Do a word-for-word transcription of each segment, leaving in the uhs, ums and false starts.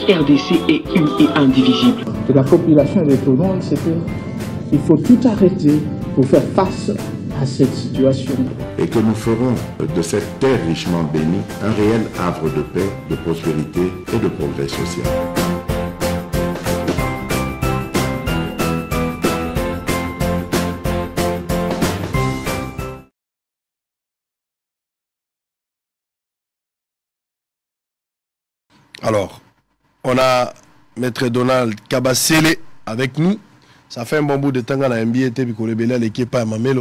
R D C est une et indivisible. De la population et de tout le monde, c'est qu'il faut tout arrêter pour faire face à cette situation. Et que nous ferons de cette terre richement bénie un réel havre de paix, de prospérité et de progrès social. Alors, on a Maître Donald Kabasele avec nous. Ça fait un bon bout de temps qu'on a un billet de l'équipe à Mamelo.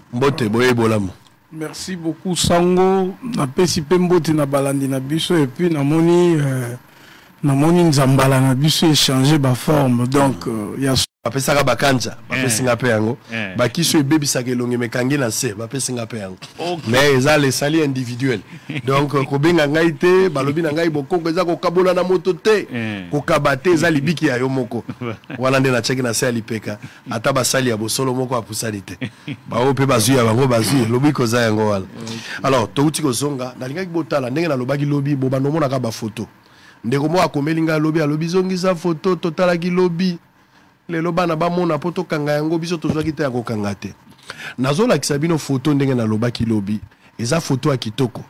Merci beaucoup Sango. Na pesi pembote na balandi na biso et puis na moni euh, na moni nzambala na biso échanger ba forme. Donc il y a bapesaka bakanja bapesinga pe yango bakiso ebebisaka elongi mekangi na se bapesinga pe yango mais eza les sali individuel donc kobenga ngai te balobi na ngai bokoko eza kokabola na moto te kokaba te eza libiki ya yo moko wana nde na cheki na se ya lipeka ata basali ya bosolo moko apusali te bao pe bazwi ya bango bazwi lobi koza yango wala. Alors touti kozonga nalingaki botala ndenge na lobaki lobi bo banomonaka ba photo ndeko mo akomeli ngai lobi alobi zongisa photo totalaki lobi lelo bana bamona poto kanga yango biso tozwaki te yango kanga te nazolakisa bino photo ndenge na lobaki lobi eza photo ya kitoko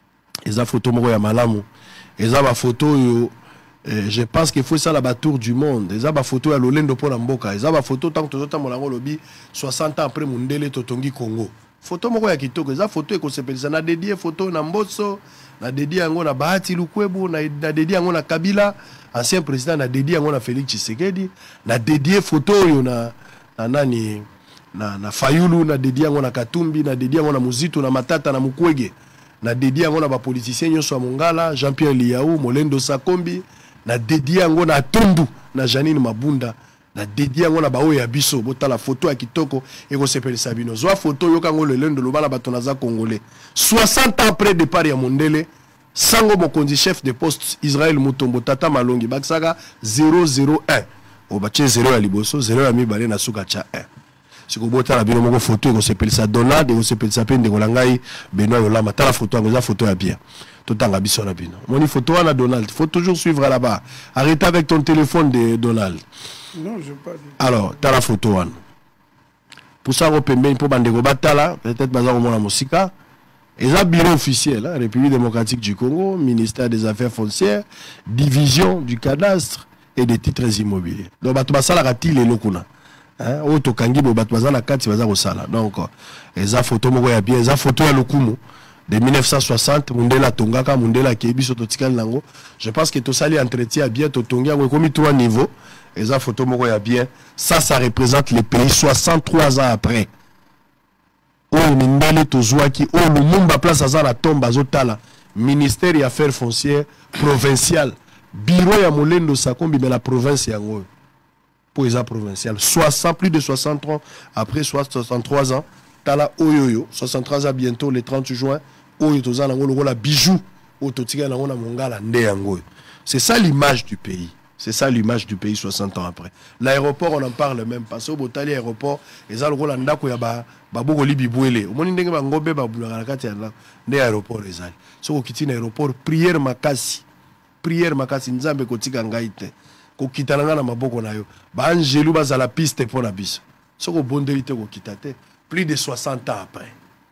eza photo moko ya malamu eza ba photo yo eh, je pense qu'il faut ça la tour du monde eza ba photo ya lolendo pona mboka eza ba photo tant tozota molango lobi soixante ans après mundele totongi Congo photo moko ya kitoko eza photo ekosepelisa na dédié photo na Mboso na dédié yango na Bahati Lukwebo na, na dédié yango na Kabila ancien président na dédié yango na Félix Tshisekedi na dédié photo yo na na nani na na Fayulu na dédié yango na Katumbi na dédié yango na Muzitu na Matata na Mukwege na dédié yango na ba politiciens nyonso ya Mongala Jean-Pierre Liaou Molendo Sakombi na dédié yango na Tumbu na Janine Mabunda na dédié yango na bao ya biso botala photo ya kitoko ekosepelisa bino zwa photo yo kango lelendo lobala bato naza congolais soixante ans après départ ya mondele sango mokonzi chef de poste Israël Mutombo Tata Malongi bakisaka zéro zéro un obache zéro ya liboso zéro ya mibale na suka cha un siko botala bino moko photo ekosepelisa Donald ekosepelisa pe ndeko na ngai Benoît Yolama tala photo yango za photo ya bien totanga biso na bino moni photo wana Donald faut toujours suivre là-bas arrête avec ton téléphone de Donald. Non, je pas dit. Alors, t'as la photo. Hein. Pour ça, on peut même pour Bandego Batala, peut-être Bazar au Mona Mosika. Et ça, bureau officiel, hein, République démocratique du Congo, ministère des Affaires foncières, division du cadastre et des titres immobiliers. Donc, Batubasala Rati, les locuna. Auto Kangibo, Batubasala Kati, Bazar au Sala. Donc, et ça, photo, Mogoya bien, et ça, photo à l'Okumu. De mille neuf cent soixante, Mundela Tongaka, Mundela Kebi, Sototikal Nango. Je pense que tout ça, l'entretien bien, Totonga, on a commis trois niveaux. Et ça, photo, Mogoya bien. Ça, ça représente le pays soixante-trois ans après. Oh, Mindele Tozouaki, oh, le Mumba Place à la tombe, à Zotala. Ministère des Affaires foncières, provincial. Bureau ya Molendo Sakombi, mais la province yango. Pour les provincial. soixante, plus de soixante ans après, soixante-trois ans. Tala Oyoyo, soixante-trois ans bientôt, le trente juin. Oyo Tozana Ngolo, la bijou. Ototika Ngona Mongala, Ndeyango. C'est ça l'image du pays. C'est ça l'image du pays soixante ans après. L'aéroport, on en parle même pas. Au Botali aéroport, les algos landako ya ba baboko libibouele. Au moment ndenge ba ngobe ba bulanga kati ya ndé aéroport les ali. So ko kitina aéroport prière makasi. Prière makasi nzambe kotika ngaite. Ko kitana na maboko na yo. Ba angelu ba za la piste pour la biso. So ko bondelité ko kitate plus de soixante ans après.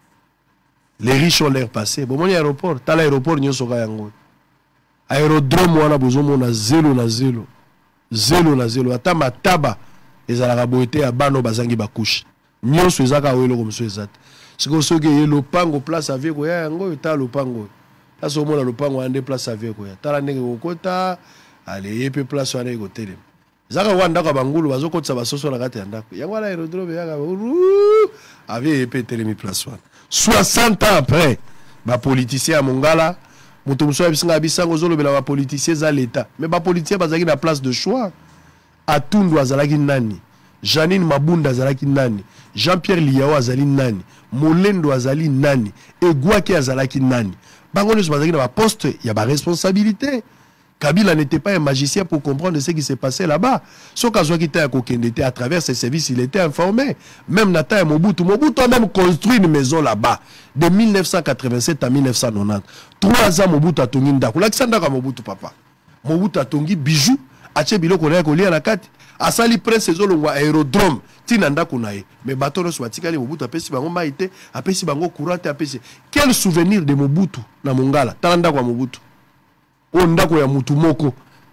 Les riches ont l'air passé. Bon mon aéroport, ta l'aéroport nyoso ka yango. Aérodrome wana bozomo na zéro na zéro zéro na zéro ata mataba ezalaka boete ya bano bazangi bakushe nyonso ezaka oyelo comme ça ezate siko soki ye lopango place avec ya yango ta lopango ta so mona lopango ande place avec ya tala ndenge kokota ale yepe place wana ekotelema zaka wanda ka bangulu bazokotsa basoso na kati ya ndako yango ala aérodrome yaka avec yepe telemi place wana soixante ans après ba politicien ya Mongala Mutu muso bisinga bisango zolo bela ba politiciens za l'état mais ba politiciens bazaki na place de choix Atundu azalaki nani Janine Mabunda azalaki nani Jean-Pierre Liaou azali nani Molendo azali nani Egwaki azalaki nani bango nyonso bazaki na ba poste ya ba responsabilité. Kabila n'était pas un magicien pour comprendre ce qui s'est passé là-bas. Ce qu'il était à travers ses services, il était informé. Même Nata et Mobutu. Mobutu a même construit une maison là-bas. De mille neuf cent quatre-vingt-sept à mille neuf cent quatre-vingt-dix. Trois ans, Mobutu a tenu une dako. L'Alexandre Mobutu, papa. Mobutu atongi bijou ache biloko na kolia na kati asali prince ezolongwa aérodrome tina ndako na ye mais bato no swatikali Mobutu apesi bango maite apesi bango courant apesi quel souvenir de Mobutu na Mongala tala ndako ya Mobutu o ndako ya mutu moko.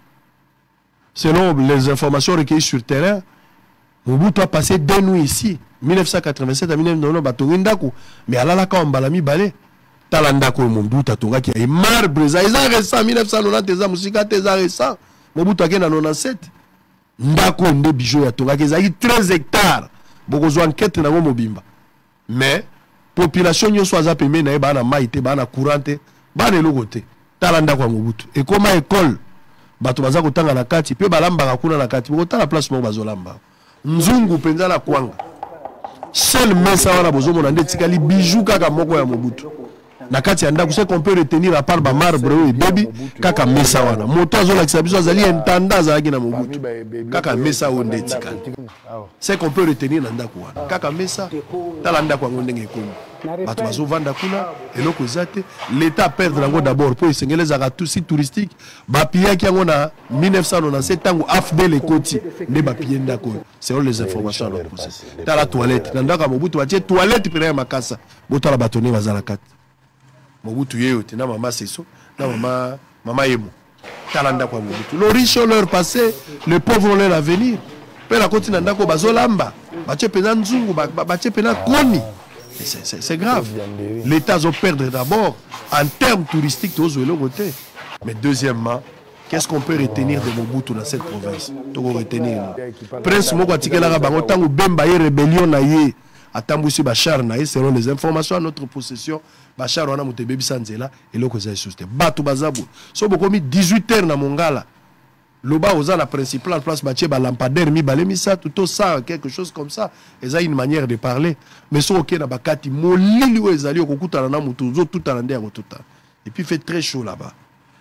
Selon les informations recueillies sur terrain, Mobutu a passé deux nuits ici mille neuf cent quatre-vingt-sept à mille neuf cent quatre-vingt-dix-neuf batongi ndako mais alala ka mbalami balé tala ndako Mobutu atongaki ya marbre za eza récent mille neuf cent quatre-vingt-dix eza musika te eza récent Mobutu akena quatre-vingt-dix-sept ndako nde bijou ya tongaki ezaki treize hectares bokozwa enquête nango mobimba mais population nyonso aza pembeni na ye bana mai te bana courant te bana eloko te tala ndako ya Mobutu ekoma école bato baza kotanga na kati pe balambaka kuna na kati bokotala place moko bazolamba nzungu penza na kwanga seul mesa wana bozomona nde tikali bijou kaka moko ya Mobutu na kati ya ndako c'est qu'on peut retenir à part ba marbre et baby kaka mesa wana moto azolakisa biso azali intendant azalaki na Mobutu kaka mesa onde tikali c'est qu'on peut retenir na ndako wana kaka mesa tala ndako yango ndenge ekomi bato bazovanda kuna eloko ezate l'état perdre yango d'abord po esengelezaka tout si touristique bapiyaki yango na mille neuf cent quatre-vingt-dix-sept tango afdel ekoti nde bapiye ndako selon les informations à notre procès tala toilette na ndako ya Mobutu batie toilette pena ya makasa botala bato ne bazala kati Mobutu yeyote na mama Seso na mama mama Yemo talanda kwa Mobutu le riche ont leur passé les pauvres ont leur avenir pe la continent ndako bazolamba bache pena nzungu bache pena koni c'est grave l'état ont perdre d'abord en termes touristiques tous le côté mais deuxièmement qu'est-ce qu'on peut retenir de Mobutu dans cette province toko retenir prince moko atikela bango tango bemba ye rébellion na ye atambusi bachar na ye selon les informations à notre possession bachar wana mutebebi sanzela eloko za susté bato bazabu so bokomi dix-huit heures na Mongala loba oza la principale place batie ba lampadaire mi balemi ça tout ça quelque chose comme ça eza une manière de parler mais so ok na bakati molili o ezali okukutana na mutu zo tout alande ya kotuta et puis il fait très chaud là-bas.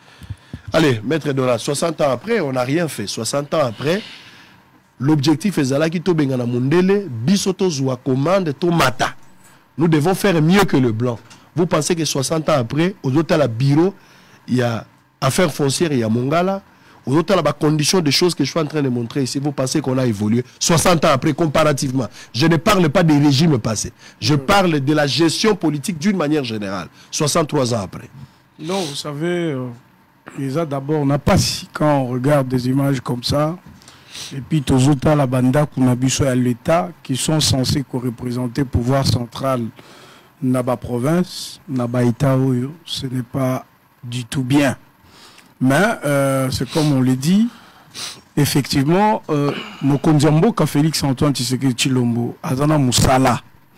Allez, maître de la soixante ans après on n'a rien fait. Soixante ans après l'objectif est là qui to bengana mundele bisoto zwa commande to mata. Nous devons faire mieux que le blanc. Vous pensez que soixante ans après, aux autres à la bureau, il y a affaires foncières, il y a Mongala, aux autres à la condition des choses que je suis en train de montrer ici, vous pensez qu'on a évolué soixante ans après comparativement. Je ne parle pas des régimes passés. Je parle de la gestion politique d'une manière générale. soixante-trois ans après. Non, vous savez, euh, Isa, d'abord, on n'a pas si, quand on regarde des images comme ça, et puis tous autres à la banda qu'on a vu à l'État, qui sont censés représenter le pouvoir central Naba province, Naba État, ce n'est pas du tout bien. Mais euh, c'est comme on le dit, effectivement, euh, Mokondiambo, Félix Antoine Tshisekedi Tshilombo, Azana Moussala,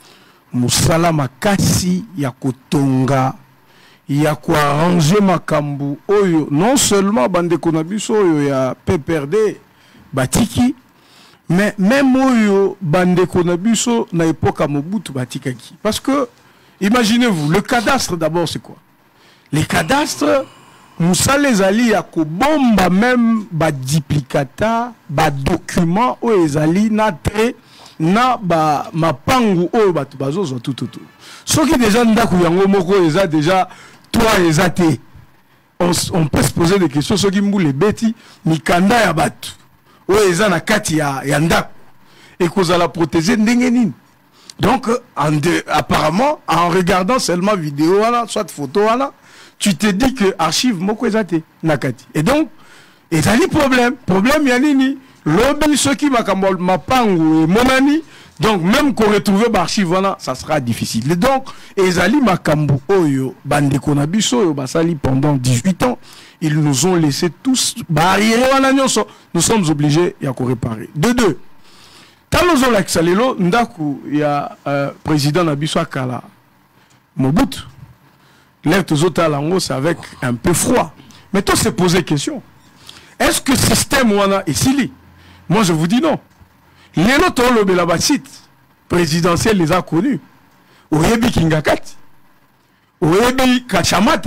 Moussala Makasi, Yakotonga, Yako arranger Makambu, Oyo, non seulement Bande Konabiso, Oyo, ya P P R D, Batiki, mais même Oyo, Bande Konabiso, na époque à Mobutu Batikaki. Parce que, imaginez-vous, le cadastre d'abord c'est quoi? Les cadastres, Moussa les ali yako bomba même ba duplicata, ba document o ezali na tre na ba mapangu o batu bazozo tout tout tout. Ce qui déjà ndaku yango moko eza déjà toi ezate. On, on peut se poser des questions ce qui mboule beti mikanda ya batu. O eza na kati ya ya ndaku. Et koza la protéger ndenge nini. Donc en de, apparemment en regardant seulement vidéo voilà, soit photo voilà, tu te dis que archive moko ezate nakati. Et donc ezali problème, problème yanini, lobi ceux qui makambol mapangu et monani, donc même qu'on retrouve archive voilà, ça sera difficile. Et donc ezali makambu oyo bandeko na biso oyo basali pendant dix-huit ans, ils nous ont laissé tous barrières wana nyonso, nous sommes obligés ya ko réparer. De deux. Talozo laksalelo ndaku ya euh, président Nabiso Kala Mobutu. L'air tous autres lango c'est avec un peu froid. Mais toi c'est poser question. Est-ce que ce système wana est sili? Moi je vous dis non. Les autres le belabasit présidentiel les a connus. Oyebi Kingakati. Oyebi Kachamata.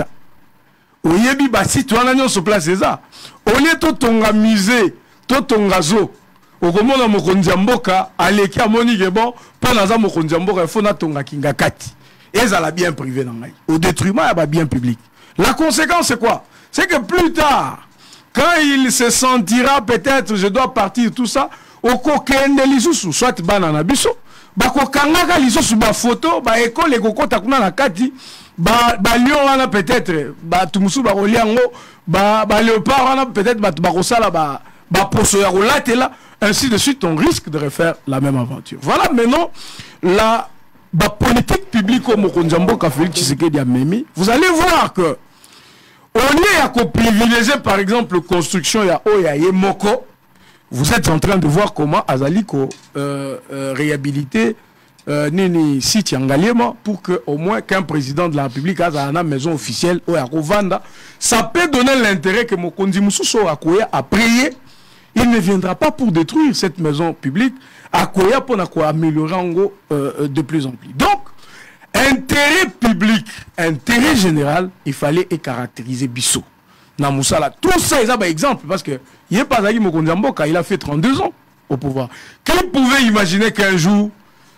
Oyebi basit wana nyo sur place ça. Olie to tonga musée, to tonga zo. Okomona mokonzi mboka aleki amoni ke bon pour naza mokonzi mboka il faut na tonga Kingakati. Et ça l'a bien privé dans l'aïe. Au détriment, il y a bien public. La conséquence, c'est quoi? C'est que plus tard, quand il se sentira peut-être je dois partir tout ça okokende lisusu soit bana na biso bakokangaka lisusu ba photo ba école ekokota kuna na kati ba ba lion wana peut-être ba tumusu ba koliango ba ba léopard wana peut-être ba bakosala ba ba poso ya kolatela ainsi de suite. On risque de refaire la même aventure. Voilà maintenant la bah, politique publique au Mokonjambo Félix Tshisekedi a Memi. Vous allez voir que on est à privilégier par exemple la construction ya Oya et Moko. Vous êtes en train de voir comment Azaliko euh, euh, réhabiliter euh, Nini site Yangaliema pour que au moins qu'un président de la République a une maison officielle Oya Kovanda. Ça peut donner l'intérêt que Mokonzi Mususo Akoya a prié. Il ne viendra pas pour détruire cette maison publique à Koya pour améliorer en gros euh, de plus en plus. Donc, intérêt public, intérêt général, il fallait caractériser Bissot. Namoussala, tout ça, c'est un exemple parce que il il a fait trente-deux ans au pouvoir. Qui pouvait imaginer qu'un jour,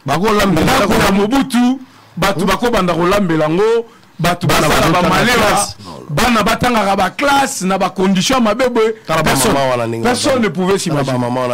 Mobutu, Batu Bako Bandarolambelango, Batu Basala Bamalewa, Bana Batanga ba classe, na ba condition ma bébé. Personne, personne ne pouvait s'imaginer.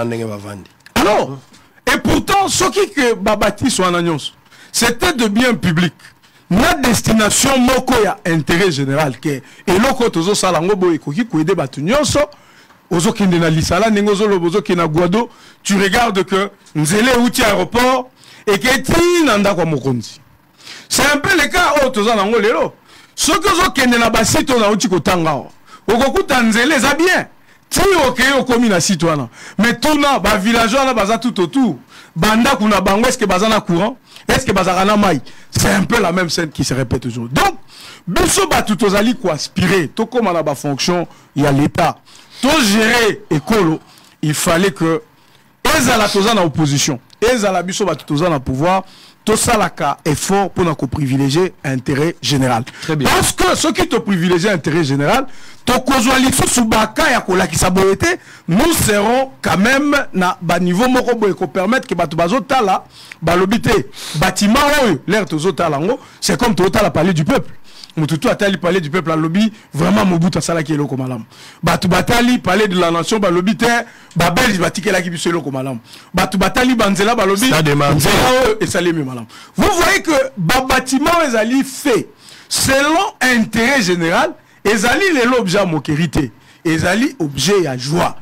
Alors, et pourtant, ce qui que Babati soit en annonce, c'était de biens publics. La destination moko ya intérêt général que et loko tozo salango boy ko ki ko aider batu nyonso ozo kende na lisala nengozo lobozo ki na Guado, tu regardes que nzele outi aéroport et que ti nanda kwa mokonzi. C'est un peu le cas au tozo nango lelo. Ce que zo kende na basito na outi ko tanga. Okokuta nzele za bien. Ti okeyo komi na citoyen. Mais tout na ba villageois na baza tout autour. Banda kuna bango est-ce que bazana courant? Est-ce que bazarana maï? C'est un peu la même scène qui se répète toujours. Donc, biso ba tout ozali ko aspirer, to comme na ba fonction, il y a l'état. To gérer écolo, il fallait que ezala tozana opposition, ezala biso ba tout ozana pouvoir, to salaka effort pour na ko privilégier intérêt général. Très bien. Parce que ceux qui te privilégient intérêt général, to kozwali subaka ya kola ki saboyete, nous serons quand même na ba niveau moko boy ko permettre que batu bazotala balobité bâtiment l'air tozotalango, c'est comme totala parler du peuple. Mututu atali parler du peuple à lobby vraiment Mobutu sala ki eloko malamu. Batu batali parler de la nation ba lobby te ba belge batikela ki biso eloko malamu. Batu batali banzela ba lobby et salemi malamu. Vous voyez que ba bâtiment ezali fait selon intérêt général, ezali l'objet à moquérité. Ezali objet à joie.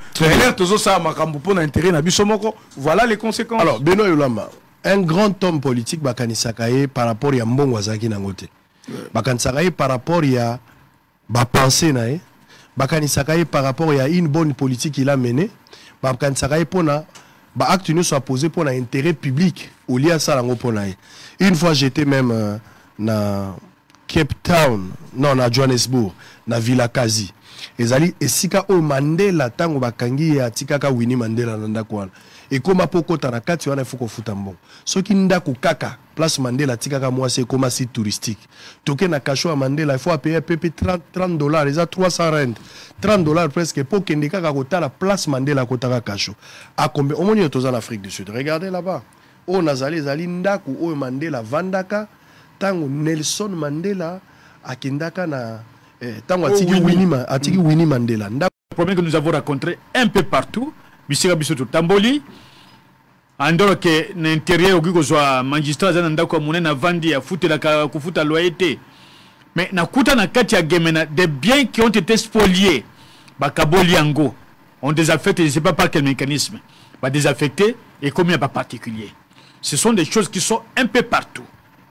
Voilà les conséquences. Alors, Benoît Yolamba, un grand homme politique, Bakani Sakaye, par rapport à Mbongo Zaki Nangote. Bakani Sakaye, par rapport à ba pensée, Bakani Sakaye, par rapport à une bonne politique qu'il a menée. Bakani Sakaye, pour na, ba acte ne soit posé pour un intérêt public. Au lieu de ça, une fois j'étais même euh, na Cape Town, non, na Johannesburg, na Villa Kazi. Ezali esika o Mandela tango bakangi ya tikaka Winnie Mandela nanda kwana. Et comme poko tanakati wana fuko futambo. Soki ndaku kaka place Mandela tikaka mwase comme site touristique. Toke na kasho ya Mandela il faut payer trente dollars, les a trois cents rand. trente dollars presque pour kende kaka kota la place Mandela kotaka kasho. A combien au moins toza en Afrique du Sud. Regardez là-bas. O nazali zali ndaku o Mandela vandaka tango Nelson Mandela akindaka na tango atiki Winnie atiki Winnie Mandela. Le problème que nous avons rencontré un peu partout, Bisera Bisoto Tamboli, andoro que l'intérieur qui soit magistrat zanda ko munena vandi ya futa la kufuta loyauté. Mais na kuta na kati ya gemena des biens qui ont été spoliés, bakaboliango, ont désaffecté, je ne sais pas par quel mécanisme, va désaffecter et comme il n'y a pas particulier. Ce sont des choses qui sont un peu partout.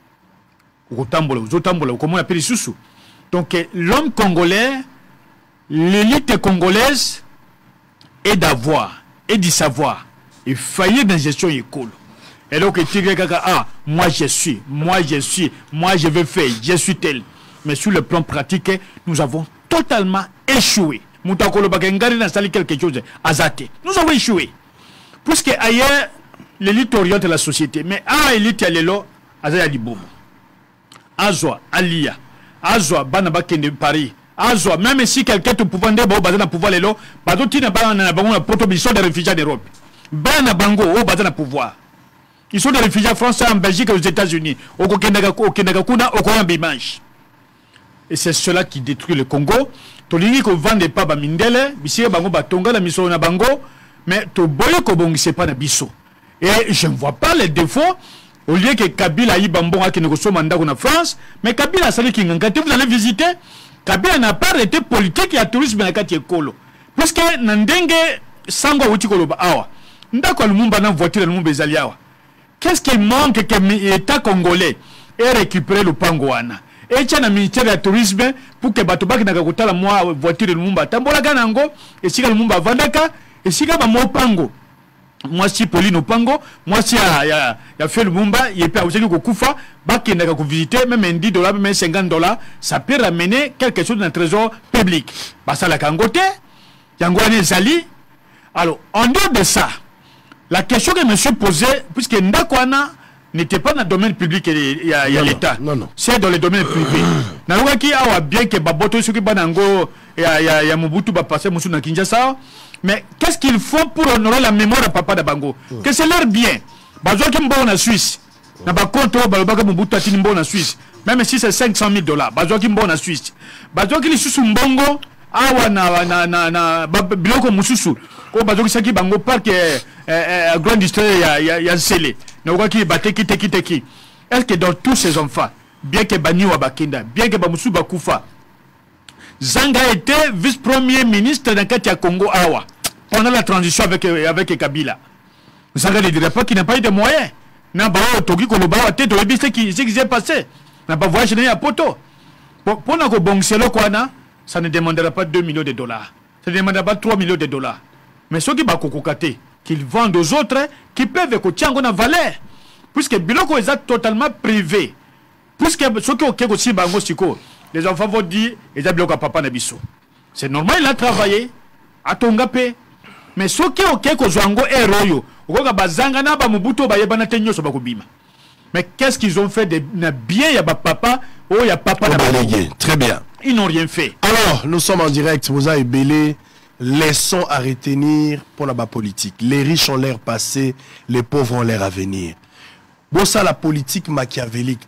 Au Tambola, au Tambola, comment on appelle les. Donc l'homme congolais, l'élite congolaise est d'avoir et d'y savoir. Il fallait dans la gestion école. Et donc ah, moi je suis, moi je suis, moi je vais faire, je suis tel. Mais sur le plan pratique, nous avons totalement échoué. Nous avons quelque chose azaté. Nous avons échoué. Puisque ailleurs, l'élite oriente la société. Mais à l'élite, il y a l'élo, azaya di bobo. Azwa, Alia. Azwa, Banaba Kende Paris. Azwa, même si quelqu'un te pouvait dire, bon, bazana pouvoir l'élo, bazoti na banana bango poto ils sont des réfugiés d'Europe. Bana bango, oh, bazana pouvoir. Ils sont des réfugiés français en Belgique et aux États-Unis. Au Kendaga, au Kendaga Kuna, au Koyan Bimanche. Et c'est cela qui détruit le Congo. Tolingi ko vende pas ba mindele, bisiye bango ba tonga la miso na bango, mais to boyo ko bongise pas na biso. Et je ne vois pas les défauts. Au lieu que Kabila y bambonga qui négocie mandat en France, mais Kabila sali qui ngangate, vous allez visiter. Kabila n'a pas arrêté politique et tourisme na kati ekolo. Parce que nandenge sango wuti koloba awa. Ndako lumumba na voiture lumumba ezali awa. Qu'est-ce qui manque que l'État congolais ait récupéré le Pangouana? Et tiens, le ministère du tourisme pour que Batouba qui n'a pas la voiture de Lumumba. Tambola Ganango, et si le Lumumba Vandaka, et si le Lumumba Pango. Moi, si Pauline Pango, moi, si il y a fait le Lumumba, il y a pas aussi que Koufa, Baki n'a qu'à visiter, même dix dollars, même cinquante dollars, ça peut ramener quelque chose dans le trésor public. Bah, ça l'a Kangote, Yangouane Zali. Alors, en dehors de ça, la question que monsieur posait, puisque Ndakwana n'était pas dans le domaine public et il y a l'État, c'est dans le domaine privé. Nalouaki a bien que Baboto Suki Banango et il y a Mobutu va passer Moussou na Kinshasa, mais qu'est-ce qu'il faut pour honorer la mémoire de Papa Dabango? Que c'est leur bien. Bazo qui mbon en Suisse, na ba compte Balobaka Mobutu atini mbon en Suisse, même si c'est cinq cent mille dollars. Bazo qui mbon en Suisse, Bazo qui li susu mbongo. Awa na na na na biloko mususu ko bazoki saki bango parc euh grand district ya ya ya Sele na wakaki bateki teki teki. Est-ce que dans tous ces enfants, bien que Bani wa Bakinda, bien que Bamusu Bakufa, Zanga était vice-premier ministre dans le Congo awa pendant la transition avec avec Kabila. Zanga ne dirait pas qu'il n'a pas eu de moyens. Na ba toki ko loba tête de ce qui ce qui s'est passé. Na pas voyagé à poto. Pour na ko bongselo kwana. Ça ne demandera pas deux millions de dollars. Ça ne demandera pas trois millions de dollars. Mais ceux qui vont kokokate, qu'ils vendent aux autres, qui peuvent écouter en valeur. Puisque Biloko est totalement privé. Puisque ceux qui ont aussi bango siko, les enfants vont dire, ils ont Biloko papa nabiso. C'est normal, il a travaillé, à Tongape. Mais ceux qui ont quelque chose est royo. Mais qu'est-ce qu'ils ont fait de bien, il y a papa, oh, il y a papa. Très bien. Ils n'ont rien fait. Alors, nous sommes en direct. Vous avez belé. Laissons à retenir pour la bas politique. Les riches ont l'air passé, les pauvres ont l'air à venir. Bon, ça, la politique machiavélique.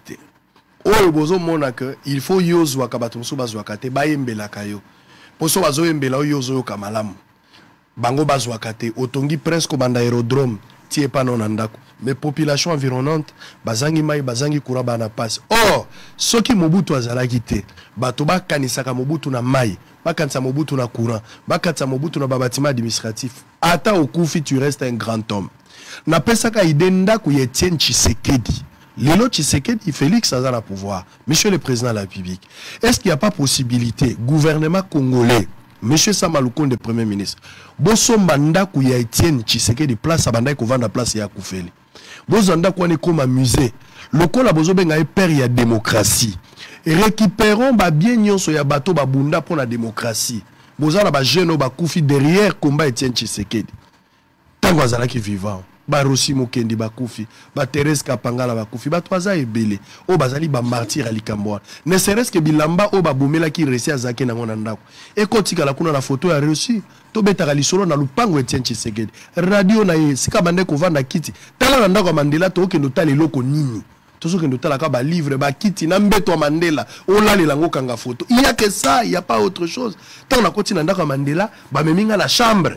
Oh, bozo monaka, il faut yozo akabatumsu bazwakate, bayembela kayo. Poso bazo yembela yozo kamalamu. Bango bazwakate, otongi presque banda aérodrome, tie pas non andako. Mais population environnante, bazangi mai, bazangi kuraba na passe. Or, ceux qui Mobutu azalaki te, batoba kanisaka Mobutu na mai, bakanisa Mobutu na courant, bakanisa Mobutu na bâtiment administratif. Ata okufi, tu restes un grand homme. Na pesaka idenda ku Etienne Tshisekedi. Lelo Tshisekedi, Félix aza na pouvoir. Monsieur le président de la République, est-ce qu'il n'y a pas possibilité, gouvernement congolais, Monsieur Samaloukonde, le premier ministre, Bosomba ndaku ya Etienne Tshisekedi place abandai kovanda place ya Koufeli. Bozanda kwane comme musée. Lokola bozobenga père ya démocratie. Et récupérons ba bien nyonso ya bateau ba bunda pour la démocratie. Bozana ba jeune ba koufi derrière combat Etienne Tshisekedi. Tango azalaki vivant. Ba Rossi Mokendi ba koufi, ba Thérèse Kapangala ba koufi, ba toaza ebele. O bazali ba martyr ali Kamboa. Ne serait-ce que bilamba o ba bomela ki resi azake na ngona ndako. E kotika la kuna na photo ya Rossi. To betaka lisolo na lupango Etienne Tshisekedi. Radio na ye sika bande ko vanda kiti. Tala na ndako Mandela to ke ndotala eloko nini. Tozo ke ndotala ka ba livre ba kiti na mbeto Mandela. O la le lango kanga photo. Il y a que ça, il y a pas autre chose. Tant na koti na ndako Mandela, ba meminga la chambre.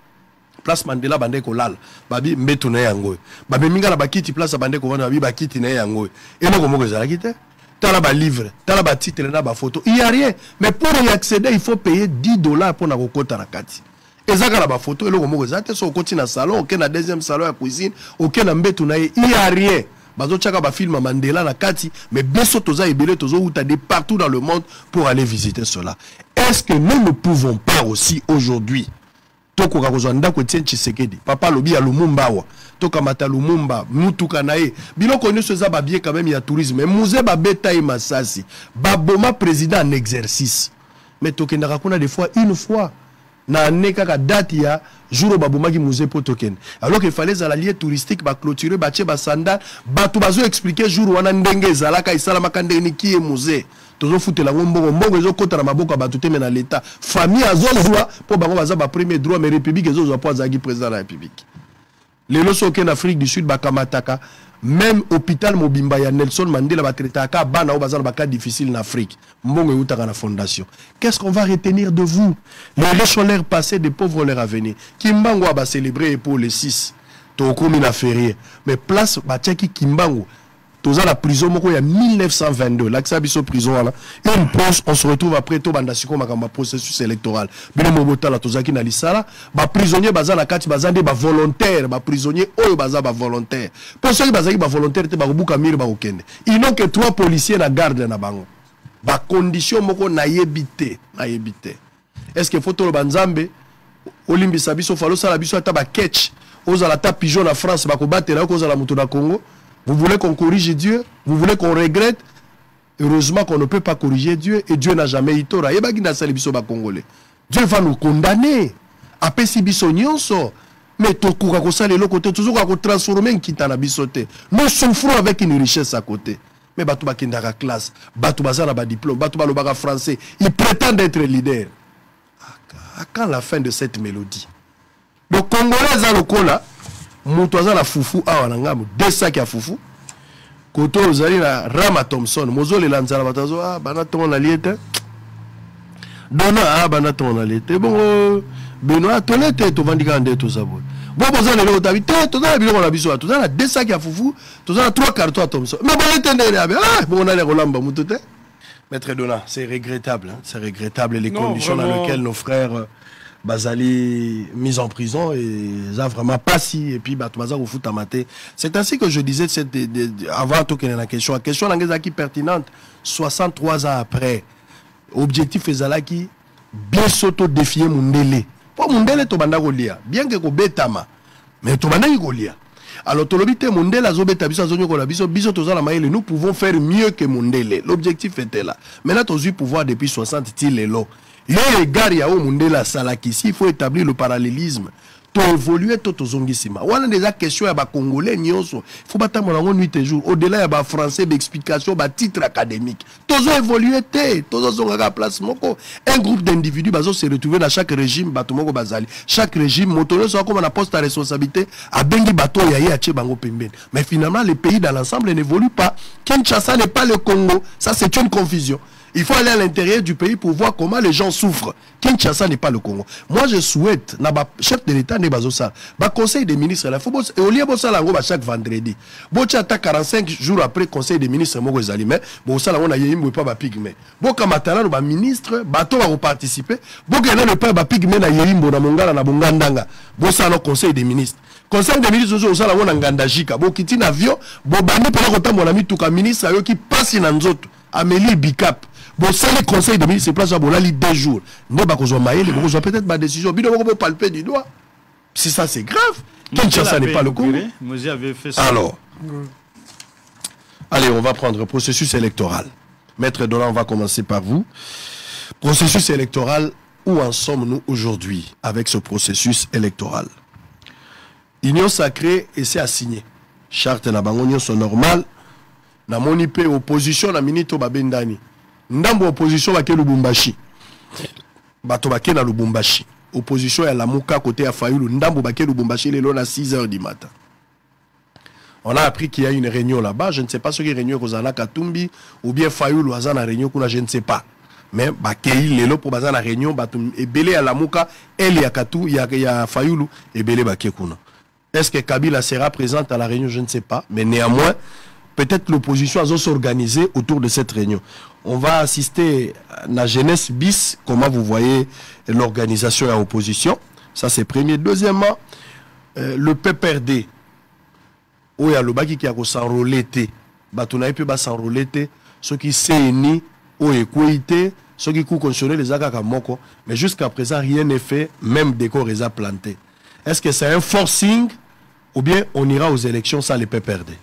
Place Mandela bande ko lala babi mbeto na yango babi minga na bakiti place bande ko vana babi bakiti na yango et non comment ça la quitte tala ba livre tala ba titre na ba photo il y a rien mais pour y accéder il faut payer dix dollars pour na kokota na kati ezaka na ba photo et non comment ça te so koti na salon OK na deuxième salon ya cuisine OK na mbeto na il y a rien bazo chaka ba film Mandela na kati mais beso toza ebele tozo uta de partout dans le monde pour aller visiter cela. Est-ce que nous ne pouvons pas aussi aujourd'hui Toko kakozwanda ko Etienne Tshisekedi papa lobi ya Lumumba wa toka mata Lumumba mutuka nae biloko nyonso za babie quand même ya tourisme mais musée ba beta et masasi baboma président en exercice mais tokenda kuna des fois une fois na neka ka date ya jour baboma ki musée po token alors qu'il fallait la lieu touristique ba clôturer ba che ba sandal ba to bazo expliquer jour wana ndenge ezalaka isala makande ni ki e musée tozo futela mbongo mbongo ezo kota na maboko ba tuteme na l'état famille azozwa po bango baza ba premier droit mais république ezozwa po azaki président de la république lelo soke en Afrique du Sud ba kamataka Même hôpital Mobimba ya Nelson Mandela va traiter à bana ou bazar baka difficile en Afrique. Mbongo utaka na fondation. Qu'est-ce qu'on va retenir de vous? Les riches ont l'air passé, des pauvres ont l'air à venir. Kimbango va célébrer pour les six. Tokomi na férié. Mais place Batiaki Kimbango. Toza la prison moko il y a mille neuf cent vingt-deux. Là que ça biso prison là. Une pause, on se retrouve après to bandasiko makamba processus électoral. Bino mobota la tozaki na lisala, ba prisonnier baza na kati bazande ba volontaire, ba prisonnier oyo baza ba volontaire. Pour ceux qui bazaki ba volontaire te ba buka mire ba okende. Ils n'ont que trois policiers na garde na bango. Ba condition moko na yebité, na yebité. Est-ce que faut to le banzambe olimbi sabiso falo sala biso ata ba catch, oza la ta pigeon na France ba ko batela ko za la mutu na Congo. Vous voulez qu'on corrige Dieu? Vous voulez qu'on regrette? Heureusement qu'on ne peut pas corriger Dieu et Dieu n'a jamais eu tort. Dieu va nous condamner. Après si biso nyonso, mais tokuka ko sala le côté toujours ko transformer kita na bisote. Nous souffrons avec une richesse à côté. Mais batu ba kindaka classe, batu bazana ba diplôme, batu ba lobaka français, ils prétendent être leader. À quand la fin de cette mélodie? Le Congolais a le cola. Moutouaza la foufou awa nangamu deux sacs à foufou koto ozali na Rama Thompson mozo le lanzala batazo ah bana ton na liete dona ah bana ton na liete bon Benoît tolete to vandika nde to sabo bon boza le otabi te to na biloko na biso to na deux sacs à foufou to na trois cartons à Thompson mais bon etende ah bon on a les rolamba mutute maître Dona c'est regrettable hein? C'est regrettable les non, conditions vraiment... dans lesquelles nos frères euh, Bazali mis en prison et ça vraiment pas si et puis Batumaza au foot amaté. C'est ainsi que je disais cette, de, de, de, avant tout qu'il y a la question. La question est pertinente. soixante-trois ans après, objectif est là qui bien s'auto-défier Mundele. Pour Mundele, tu banda golia. Bien que ko betama, mais tu banda golia. Alors tolobite Mundele azobeta biso azonyo ko la biso biso tozala maele. Nous pouvons faire mieux que Mundele. L'objectif était là. Maintenant tu as eu pouvoir depuis soixante tilelo. Les gars, il y a Mundela Salaki, il faut établir le parallélisme. To évoluer tout aux ongisima. On a déjà question à ba Congolais nyonso. Il faut battre mon nuit et jour. Au-delà il y a ba français d'explication, ba titre académique. Tous ont évolué té, tous ont à place moko. Un groupe d'individus bazo se retrouver dans chaque régime bato moko bazali. Chaque régime motono soit comme on a poste à responsabilité à bengi bato yaye ache bango pembeni. Mais finalement les pays dans l'ensemble n'évoluent pas. Kinshasa n'est pas le Congo. Ça c'est une confusion. Il faut aller à l'intérieur du pays pour voir comment les gens souffrent. Kinshasa n'est pas le Congo. Moi, je souhaite, na ba chef de l'État n'est pas ça. Ba conseil des ministres là, faut et au lieu de ça là, on va chaque vendredi. Bon, tu attends quarante-cinq jours après conseil des ministres, moi les aliments. Bon, ça là on a yéim pas ba pigme. Bon, comme maintenant ba ministre, bateau va participer. Bon, que là le pas ba pigme na yéim na mongala na bongandanga. Bon, ça là conseil des ministres. Conseil des ministres au ça là on a ngandajika. Bon, kiti na avion, bon bande pendant que mon ami tout ka ministre ayo qui passe dans nzoto. Amélie Bicap. Bon, c'est le conseil de ministre, c'est place à Bolali deux jours. Nous, peut-être ma décision. Nous peut palper du doigt. Si ça, c'est grave. Kinshasa n'est pas le coup. Alors, allez, on va prendre le processus électoral. Maître Dolan, on va commencer par vous. Processus électoral, où en sommes-nous aujourd'hui avec ce processus électoral? Union sacrée, et c'est à signer. Charte na bango sont normales. Na monipe opposition na minito babendani. Ndambo opposition bake Lubumbashi. Bato bake na Lubumbashi. Opposition ya Lamuka côté à Fayulu. Ndambo bake Lubumbashi les à six heures du matin. On a appris qu'il y a une réunion là-bas. Je ne sais pas ce qui est réunion Kozana Katumbi ou bien Fayulu Azana réunion kuna je ne sais pas. Mais bakei lelo pour bazana réunion batum et belé à Lamuka elle ya Katu ya ya Fayulu et belé bake kuna. Est-ce que Kabila sera présente à la réunion? Je ne sais pas, mais néanmoins peut-être l'opposition a s'organiser autour de cette réunion. On va assister à la jeunesse bis, comment vous voyez l'organisation et l'opposition. Ça c'est premier. Deuxièmement, euh, le P P R D. Où il y a le baki qui a s'enrôler. Batouna peut s'enrôler. Ceux qui s'énient, ou équité, ceux qui conditionner les agaka moko. Mais jusqu'à présent, rien n'est fait, même des corps les a plantés. Est-ce que c'est un forcing ou bien on ira aux élections sans les P P R D?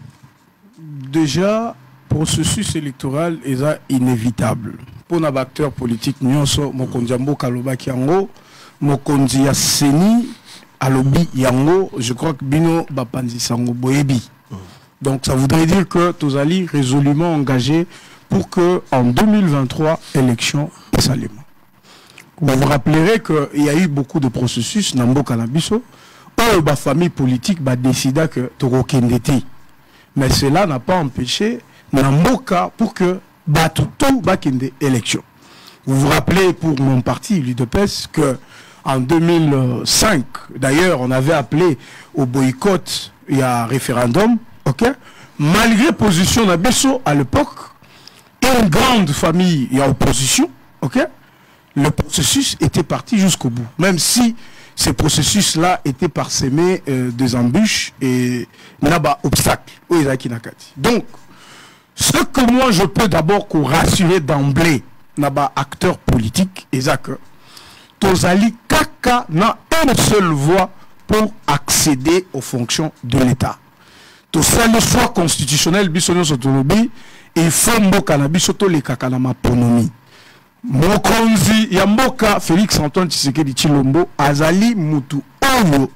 Déjà, processus électoral est inévitable. Pour nos acteurs politiques, nous sommes Mokondiambo Kalobaki Yango, Mokondi Seni, Alobi Yango, je crois que Bino Bapanzi Sango Boebi. Donc ça voudrait dire que Tozali résolument engagé pour que en deux mille vingt-trois, élection Salema. Vous vous rappellerez qu'il y a eu beaucoup de processus, Nambo Kanabiso, où la famille politique a décidé que Toro Kendeti. Mais cela n'a pas empêché Namboka pour que Batuto Bakinde élection. Vous vous rappelez pour mon parti, l'U D P S, que en deux mille cinq, d'ailleurs, on avait appelé au boycott et à référendum, ok? Malgré position d'Abisso à l'époque, et une grande famille et opposition, ok? Le processus était parti jusqu'au bout, même si ces processus-là étaient parsemés euh, des embûches et n'aba obstacles. Donc, ce que moi je peux d'abord rassurer d'emblée, n'aba acteur politique, et ça que Tozali Kaka n'a une seule voie pour accéder aux fonctions de l'État. Tout ça, le choix constitutionnel, bisono sotolobi, il faut mboka na bisoto le kaka na maponomi. Mokonzi Yamboka Félix Antoine Tshisekedi Tshilombo azali mutu oyo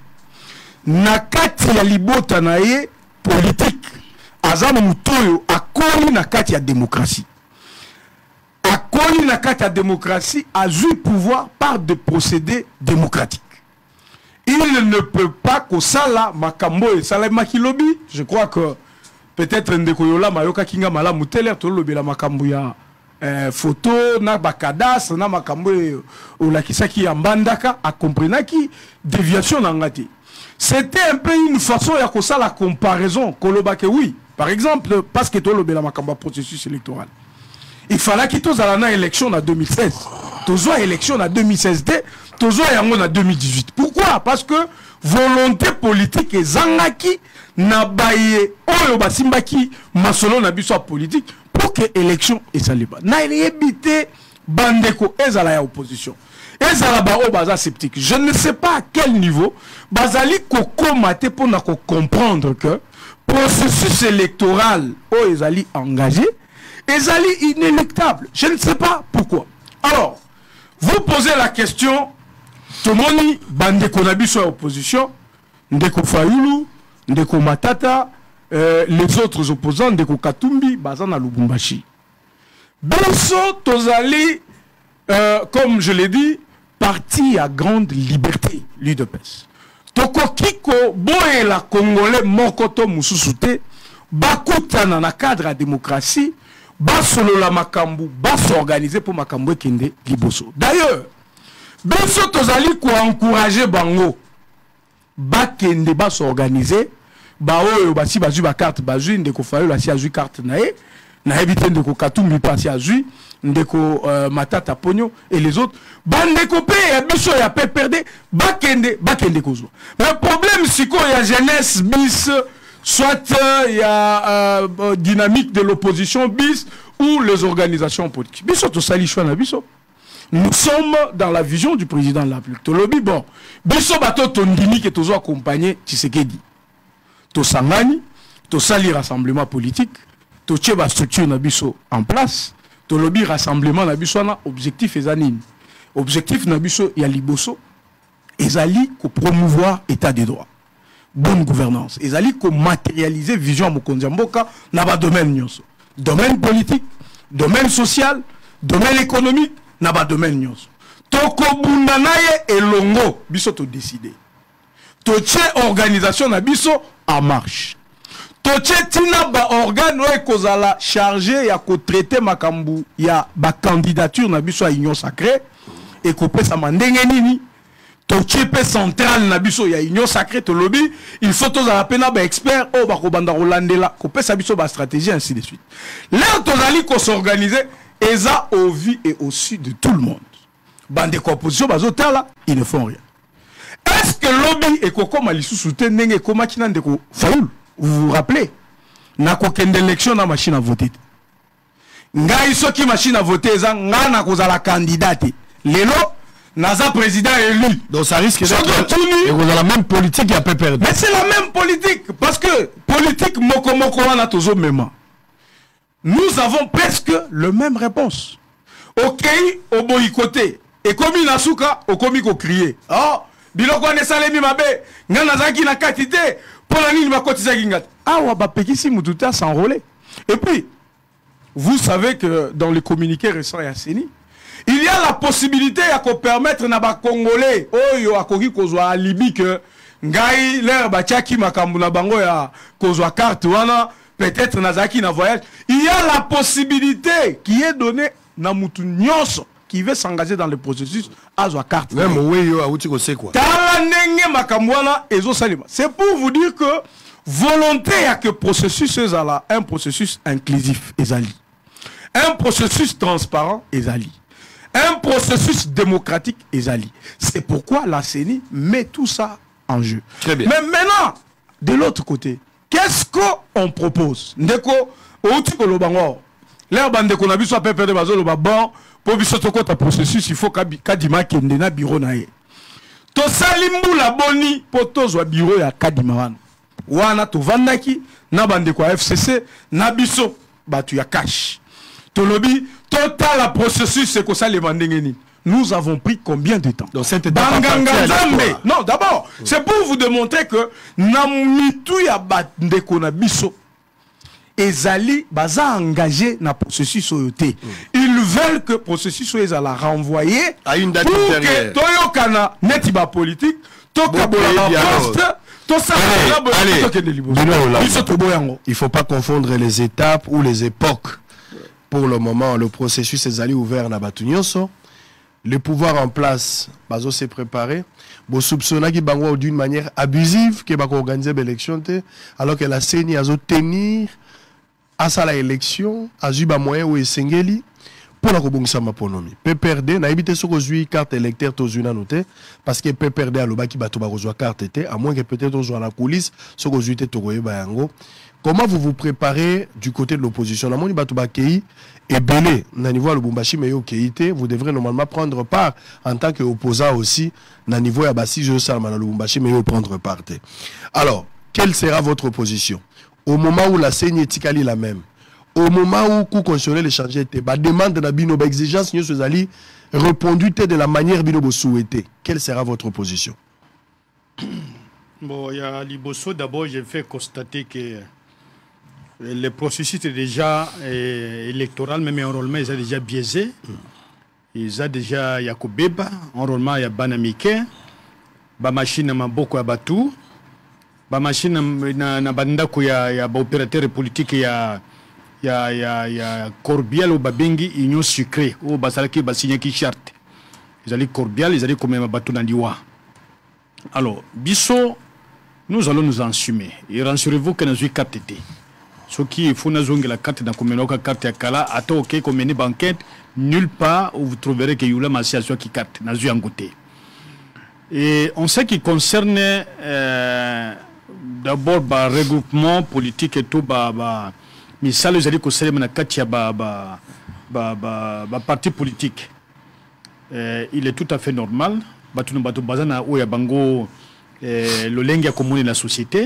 nakati ya libota na ye politique aza mutu oyo akoli na kati ya démocratie. Akoli na kati ya démocratie a eu pouvoir par des procédés démocratiques. Il ne peut pas que ça là makambo et ça makilobi. Je crois que peut-être ndeko yola mayoka kinga mala muteler to lobi la makambo ya Euh, photo na bakadas na makambo ou la kisaki ambandaka a comprenaki déviation nangati. C'était un peu une façon ya kosa la comparaison kolobake oui. Par exemple parce que to lobela makambo processus électoral. Il fallait qu'il tous à la élection en deux mille seize. Tous à élection en deux mille seize, tous à yango en deux mille dix-huit. Pourquoi? Parce que volonté politique et zangaki na baye oyo basimbaki masolo na biso politique pour que l'élection est saliba. Na évité bandeko ezala ya opposition. Ezala ba o baza sceptique. Je ne sais pas à quel niveau bazali koko mate pour na ko comprendre que processus électoral o ezali engagé ezali inéluctable. Je ne sais pas pourquoi. Alors, vous posez la question tomoni bandeko na biso ya opposition, ndeko Fayulu, ndeko Matata, Euh, les autres opposants de Katumbi, Bazana Lubumbashi. Benso Tozali, euh, comme je l'ai dit, parti à grande liberté, l'U D P S. Toko Kiko, boye la Congolais, Mokoto Mususute, Bakutana na cadre à démocratie, Basolo la Makambu, Bas organisé pour Makambu Kende Liboso. D'ailleurs, Benso Tozali ko encourager Bango, Bakende Bas organisé, ba oyo basi bazu ba carte bazu ndeko fayo la si azu carte nae na éviter ndeko Katumbi pasi azu ndeko euh, Matata Ponyo et les autres bandeko pe ya biso ya pe perdre bakende bakende kozo. Mais le problème c'est qu'il y a jeunesse bis soit il y a euh, euh, dynamique de l'opposition bis ou les organisations politiques. Biso to sali choix na biso. Nous sommes dans la vision du président de la République. To lobi bon biso bato tondimi ke tozo accompagner Tshisekedi. To sangani, to sali rassemblement politique, to tcheba structure nabiso en place, to lobby rassemblement nabiso na objectif ezanine. Objectif nabiso ya liboso, ezali ko promouvoir état de droit, bonne gouvernance, ezali ko matérialiser vision mokonzi mboka na ba domaine nyonso. Domaine politique, domaine social, domaine économique, na ba domaine nyonso. Toko bunda naye elongo biso to décider. Toche organisation na biso en marche. Toche tina ba organe oe kozala chargé ya ko traiter makambu ya ba candidature na biso à union sacrée et ko pesa mandenge nini. Toche pe central na biso ya union sacrée to lobby, il faut tozala pena ba expert o ba ko banda rolandela ko pesa biso ba stratégie ainsi de suite. Là tozali ko s'organiser eza au vu et au su de tout le monde. Bande opposition bazotala, ils ne font rien. Est-ce que lobby et koko malisu soutien nenge koma kina ndeko Fayoul? Vous vous rappelez? Na kokende élection na machine à voter. Ngai soki machine à voter za nga na kozala candidate. Lelo naza président élu. Donc ça risque d'être et vous avez la même politique qui a peu perdu. Mais c'est la même politique parce que politique moko moko wana tozo mema. Nous avons presque le même réponse. OK, au boycotté. Et comme il a souka, au komi ko crier. Oh biloko ne salemi mabe ngana zaki na katité pour la nini bakotisa kingat ah wa ba pekisi mututa s'enrôler. Et puis vous savez que dans les communiqués récents ya Seni il y a la possibilité ya ko permettre na ba congolais oyo akoki kozwa alibi que ngai l'air ba tiaki makambu na bango ya kozwa carte wana peut-être Nazaki na voyage, il y a la possibilité qui est donnée na mutu nyonso qui veut s'engager dans le processus à sa carte. Même oui, yo, a c'est quoi? C'est pour vous dire que volonté à que processus est là, un processus inclusif ezali, un processus transparent ezali, un processus démocratique ezali. C'est pourquoi la C E N I met tout ça en jeu. Très bien. Mais maintenant, de l'autre côté, qu'est-ce qu'on propose? Ndeko, outiko lobango. L'air bande qu'on a vu soit pépé de bazo le bon. Pour que ce processus, il faut qu'Adima kende na bureau na ye. To salimbu la boni pour to zo bureau ya Kadima wana. Wana to vandaki na bande ko F C C na biso batu ya cash. To lobi total la processus c'est que ça les vandengeni. Nous avons pris combien de temps? Donc cette non, d'abord, oui. C'est pour vous démontrer que na mitu ya bande ko na biso ezali baza engagé na processus oyote. Ils veulent que le processus soit la renvoyer à une date pour ultérieure. Que Toyokana netiba politique, Tokabola poste, il ne faut pas confondre les étapes ou les époques. Pour le moment, le processus est allé ouvert na Batunyonso. Le pouvoir en place, bazo s'est préparé. Bo soupçonna qui bangwa d'une manière abusive qui va organiser l'élection alors que la C E N I a tenir à ça la élection, à Zuba moyen ou Esengeli pour la rebongisa ma ponomi. P P R D n'a évité ce que carte électeur aux une noté parce que P P R D a le bas qui va rejoindre carte était à moins que peut-être on soit la coulisse ce que vous êtes au bayango. Comment vous vous préparez du côté de l'opposition? La moni batuba kei et belé na niveau le Lubumbashi mais yo keité vous devrez normalement prendre part en tant qu'opposant aussi na niveau ya basi je salma na Lubumbashi mais yo prendre part. Alors, quelle sera votre position? Au moment où la C E N I est la même, au moment où coup constitutionnel échangé était, bah demande de bino, bah exigence nous allons répondu de la manière bino souhaité. Quelle sera votre position? Bon, il y a Liboso d'abord, j'ai fait constater que le processus est déjà euh, électoral, même enrôlement, il est déjà biaisé. Il y a déjà Yakobeba, enrôlement, il y a Banamike, ba machine ma beaucoup à Batou. Ba machine na na banda ko ya ya ba opérateur politique ya ya ya ya Corbial ou Babengi union sucrée ou basalaki ba signé qui charte. Ils allaient Corbial, ils allaient comme ma bateau dans l'Iwa. Alors, biso nous allons nous assumer. Et rassurez-vous que nous avons carte été. Ce qui faut nous la carte dans comme une carte à Kala, à tout OK comme une banquette, nulle part où vous trouverez que y a une association qui carte, nous avons côté. Et on sait qu'il concerne euh, d'abord le regroupement politique et tout, bah, bah, mais ça, les alliés concernés, il y a un parti politique. Euh, il est tout à fait normal. Le lengue a communé la société.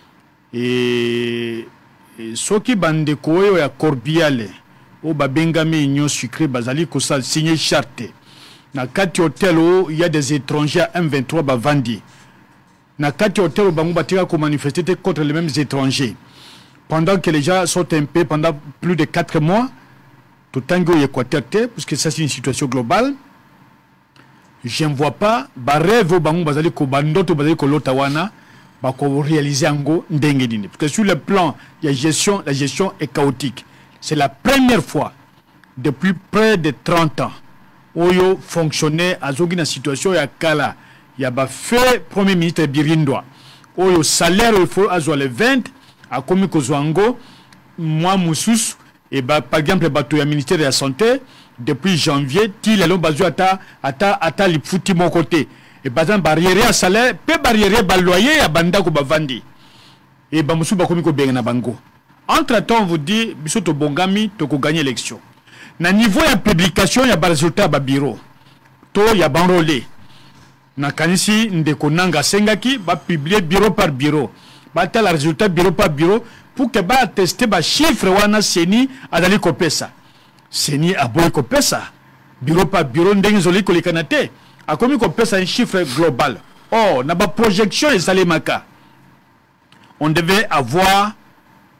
Et ce qui bande ko ya Corbiale, au Babengame Union Sucrée, Bazali, ko sa signé charte. Na kati hotel où il y a des étrangers à M vingt-trois Bavandi. Na kati hotel où Bango Batira ko manifester contre les mêmes étrangers. Pendant que les gens sont un peu pendant plus de quatre mois, tout tango Équateur, puisque ça c'est une situation globale. Je ne vois pas, ba rêve au Bango Bazali ko bandoto Bazali ko lotawana, ba ko réaliser ango ndengedine. Parce que sur le plan, la gestion, la gestion est chaotique. C'est la première fois depuis près de trente ans. Oyo fonctionnait à une situation ya kala ya ba fait premier ministre Birindwa oyo salaire il faut à le vingt a commis ko zwango moi musus et ba par exemple bato ya ministère de la santé depuis janvier til alo bazo ata ata ata li futi mon côté et bazan barrière à salaire pe barrière ba loyer ya banda ko bavandi et ba musu ba commis ko benga na bango entre temps on vous dit biso to bongami to ko gagner l'élection. Na niveau ya publication ya ba résultat ba bureau to ya banrolé na kanisi ndeko nanga sengaki ba publier bureau par bureau ba tel résultat bureau par bureau pour que ba tester ba chiffre wana seni adali kopesa seni aboy kopesa bureau par bureau ndenge zoli ko likanate akomi kopesa un chiffre global. Oh na ba projection et salemaka on devait avoir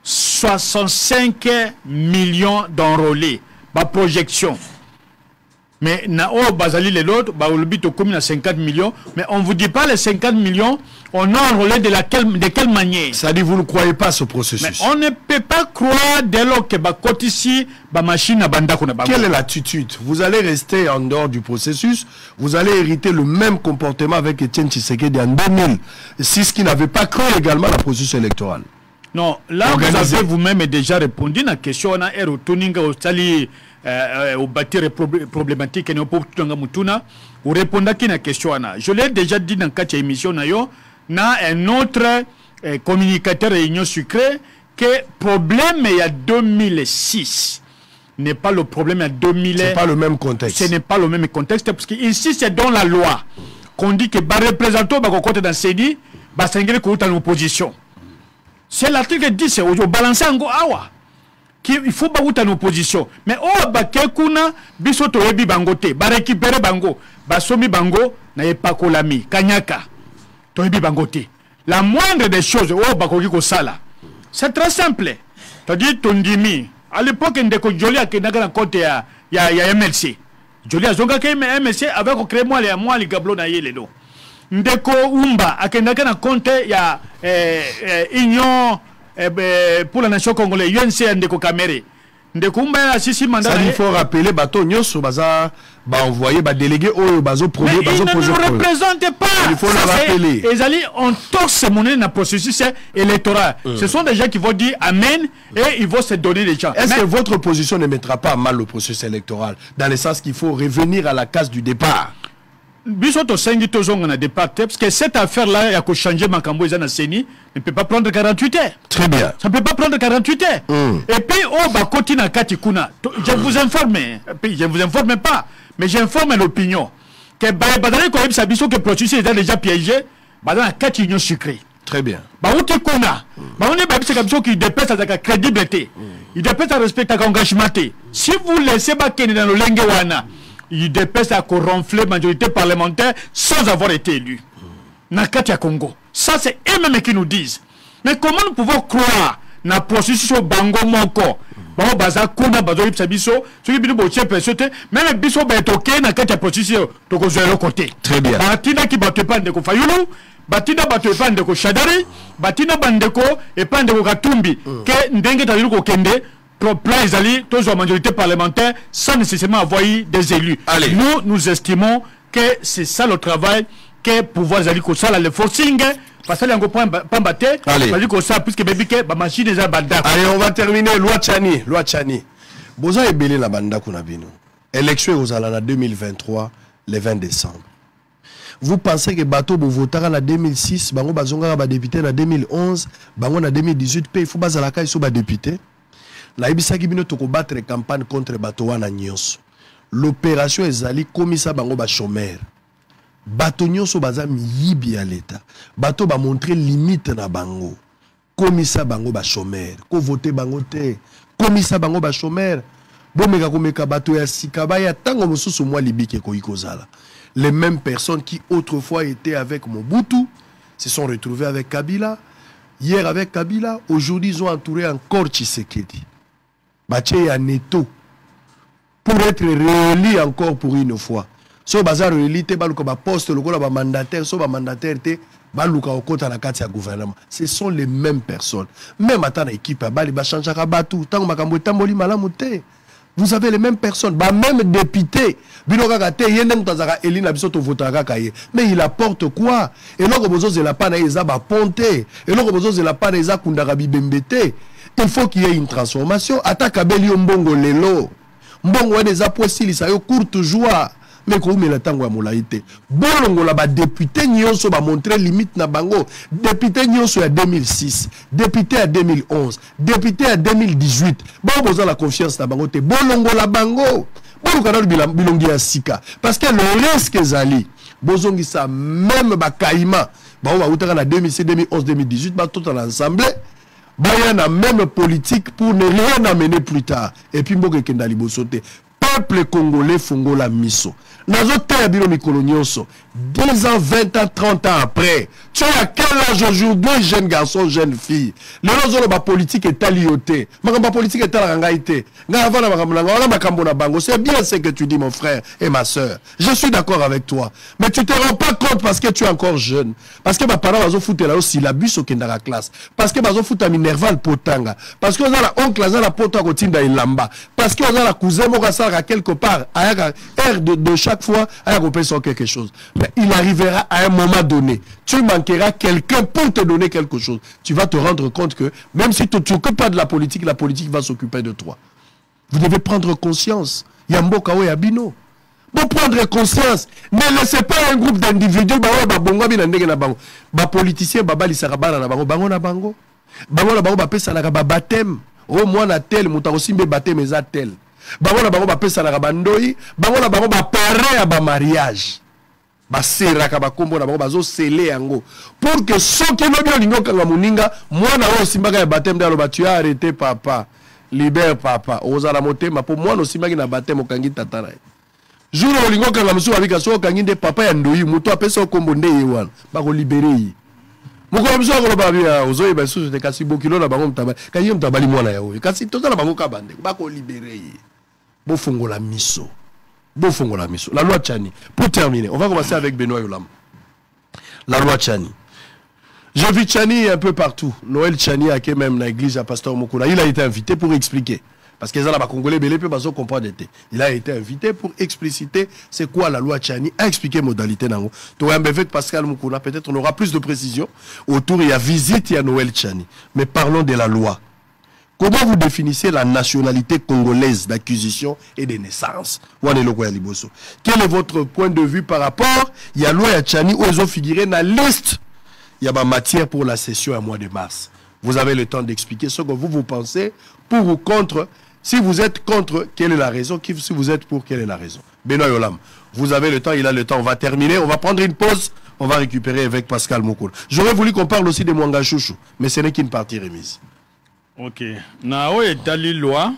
soixante-cinq millions d'enrôlés. Ma projection. Mais Nao Bazali les autres, bah, le but au commune à cinquante millions, mais on ne vous dit pas les cinquante millions, on a enrôlé de, laquelle, de quelle manière. Ça dit, vous ne croyez pas ce processus. Mais on ne peut pas croire dès lors que bah, côté ici, bah, machine à banda qu'on a. Quelle est l'attitude? Vous allez rester en dehors du processus, vous allez hériter le même comportement avec Etienne Tshisekedi en deux mille six, qui n'avait pas cru également la processus électorale. Non, là, Organisé. Vous avez vous-même déjà répondu à la question, on a un retourning au sali. Euh, au bâtir problématique et nous pouvons ou répondre à la question. Je l'ai déjà dit dans quatre émissions, na un autre euh, communicateur réunion sucrée que le problème il y a deux mille six n'est pas le problème il y a deux mille. C'est pas le même contexte. Ce n'est pas le même contexte parce que ici c'est dans la loi qu'on dit que les représentants bah côté dans C D bah c'est en opposition. C'est l'article dix, c'est au balancer en go awa. Il faut pas en opposition. Mais oh bah kuna biso to ebi bangote, ba récupérer bango, ba somi bango na ye pas kolami, kanyaka. To ebi bangote. La moindre des choses oh bah koki ko sala. C'est très simple. Tu dis tondimi. À l'époque ndeko Joli akenaka na compte ya ya ya M L C. Joli azonga ke M L C avec créé moi les moi les gablo na ye lelo. Ndeko Umba akenaka na compte ya eh, eh, Union Eh ben, pour la nation congolaise, U N C Ndeko Kamere. Ndeko Umba sisi mandat. Ça il faut rappeler bateau nyoso baza ba envoyer ba délégué au bazo produit bazo poser. Il ne nous représente pas. Il faut le rappeler. Et allez on torse monnaie dans processus électoral. Mm. Ce sont des gens qui vont dire amen et ils vont se donner des gens. Est-ce que votre position ne mettra pas à mal le processus électoral dans le sens qu'il faut revenir à la case du départ? Bisoto Sengi Tozong on a départ parce que cette affaire là il y a qu'au changer Makambo Ezana Seni ne peut pas prendre quarante-huit heures. Très bien. Ça ne peut pas prendre quarante-huit heures. Mm. Et puis oh bah continue Katikuna. Je vous informe, puis je vous informe pas, mais j'informe l'opinion que bah badale ko ebisa biso que processus est déjà piégé, bah dans la quatre unions sucrées. Très bien. Bah où tu connais. Bah on est bah c'est comme ça qui dépasse sa crédibilité. Il dépasse à respecter l'engagement. Si vous laissez ba Kenya dans le lengewana il dépasse à ronfler la majorité parlementaire sans avoir été élu. Nakati à Congo. Ça, c'est eux-mêmes qui nous disent. Mais comment nous pouvons croire dans le processus au Bango Moko? Bango Baza Kuna Bazo Ipsa Biso, ceux qui nous ont persuadé, même Biso Betoké, Nakati à processus de l'autre côté. Très bien. Batina qui battait pas de Fayulu, Batina battait pas de Chadari, Batina Bandeko et pas de Katumbi, que Ndenge Taluko Kende. Plan Izali, tous la majorité parlementaire, sans nécessairement avoir des élus. Allez. Nous, nous estimons que c'est ça le travail que pouvoir Izali comme ça, le forcing, parce que l'on pas pas battre, parce que ça, puisque baby que la machine est à banda. Allez, on va terminer. Loi Tchani, Loi Tchani. Boza est belé la banda qu'on a vu nous. Élection aux Alana deux mille vingt-trois, le vingt décembre. Vous pensez que bateau vous votera en deux mille six, bango bazonga ba député en deux mille onze, bango en deux mille dix-huit, il faut bazalaka iso ba député. La ibisaki bino toko battre campagne contre bato wana nyonso. L'opération ezali komisa bango ba chômeur. Bato nyonso baza miyibi ya leta. Bato ba montrer limite na bango. Komisa bango ba chômeur. Ko voter bango te. Komisa bango ba chômeur. Bomeka komeka bato ya sikaba ya tango mosusu mwa libike ko ikozala. Les mêmes personnes qui autrefois étaient avec Mobutu se sont retrouvées avec Kabila. Hier avec Kabila, aujourd'hui ils ont entouré encore Tshisekedi. Baché à Neto pour être réélu encore pour une fois. So bazar réélu te baluka ba poste le ba mandataire so ba mandataire te baluka okota na kati ya gouvernement. Ce sont les mêmes personnes. Même à ta équipe bali ba changera batu tango makambo tamboli malamu te. Vous avez les mêmes personnes, bah même député, binokaka te yendem tazaka elina biso to votaka kaye. Mais il apporte quoi? Et là que besoin de la pana eza ba ponte, et là que besoin de la pana eza kundaka bibembete. Il faut qu'il y ait une transformation. Attaque Beli Mbongo Lelo. Mbongo a des appuis si ça yo courte joie. Mais comme il attend à molaïté. Bolongo là bas député nyonso ba montrer limite na bango. Député nyonso à deux mille six, député à deux mille onze, député à deux mille dix-huit. Bon besoin la confiance na bango te. Bolongo la bango. Bon kanal bilongi ya sika. Parce que le risque zali. Bozongi ça même ba kaima. Ba on va outaka na deux mille six, deux mille onze, deux mille dix-huit ba tout en ensemble. Il y a la même politique pour ne rien amener plus tard. Et puis, il y a des peuple congolais fongola miso. Nazo terre mikolo nyonso. dix ans, vingt ans, trente ans après. Tu as quel âge aujourd'hui, jeune garçon, jeune fille? Le rôle de la politique est alioté. Ma politique est alangaïté. C'est bien ce que tu dis, mon frère et ma soeur. Je suis d'accord avec toi. Mais tu ne te rends pas compte parce que tu es encore jeune. Parce que mes parents ont foutu là aussi la bus au la classe. Parce que ils ont foutu à Minerval potanga. Parce que on a la oncle, on a la pota kotinda ilamba. Parce que on a la cousin, on a quelque part. Air de, de chaque fois, on peut sur quelque chose. Mais il arrivera à un moment donné. Tu manqueras quelqu'un pour te donner quelque chose. Tu vas te rendre compte que même si tu ne t'occupes pas de la politique, la politique va s'occuper de toi. Vous devez prendre conscience. Yamboka ou Yabino. Pour prendre conscience, ne laissez pas un groupe d'individus, les politiciens, les sarabana, les bango na bango. Bango na bango bapé salaka ba baptême. Oh moi na tel, muta aussi be baptême za tel. Bango na bango bapé salaka bandoi, bango na bango ba paré à ba mariage. Ba seraka ba kombo na bango bazo sceller yango. Pour que ceux qui n'ont bien lingo kanga muninga, moi na o simbaka ya baptême dalo ba tu as arrêté papa. Libère papa. Ozala motema pour moi no simbaki na baptême okangi tatara. Jour où lingo kanga musu abika so okangi de papa ya ndoi, muto apesa kombo nde yewana. Ba ko libérer. Moko musu ko ba bia ozoyi ba susu de kasi bokilo na bango mtaba. Kanyi mtabali mwana ya oyo. Kasi tozala bango ka bande. Ba ko libérer. Bo fongola miso. Bo fongola miso. La loi Tchani. Pour terminer, on va commencer avec Benoît Yolam. La loi Tchani. Je vis Tchani un peu partout. Noël Tchani a même dans l'église à Pasteur Mokula. Il a été invité pour expliquer. Parce que les Congolais ne peuvent pas comprendre. Il a été invité pour expliciter c'est quoi la loi Tchani, à expliquer modalité. Tu as avec Pascal Mokula, peut-être on aura plus de précision. Autour, il y a visite, il y a Noël Tchani. Mais parlons de la loi. Comment vous définissez la nationalité congolaise d'acquisition et de naissance? Quel est votre point de vue par rapport? Il y a la loi Tchani où ils ont figuré dans la liste. Il y a ma matière pour la session au mois de mars. Vous avez le temps d'expliquer ce que vous vous pensez, pour ou contre. Si vous êtes contre, quelle est la raison? Si vous êtes pour, quelle est la raison? Benoît Yolam, vous avez le temps, il a le temps. On va terminer, on va prendre une pause, on va récupérer avec Pascal Mokolo. J'aurais voulu qu'on parle aussi de Mwanga Chouchou, mais ce n'est qu'une partie remise. Ok. Nao est dans les lois.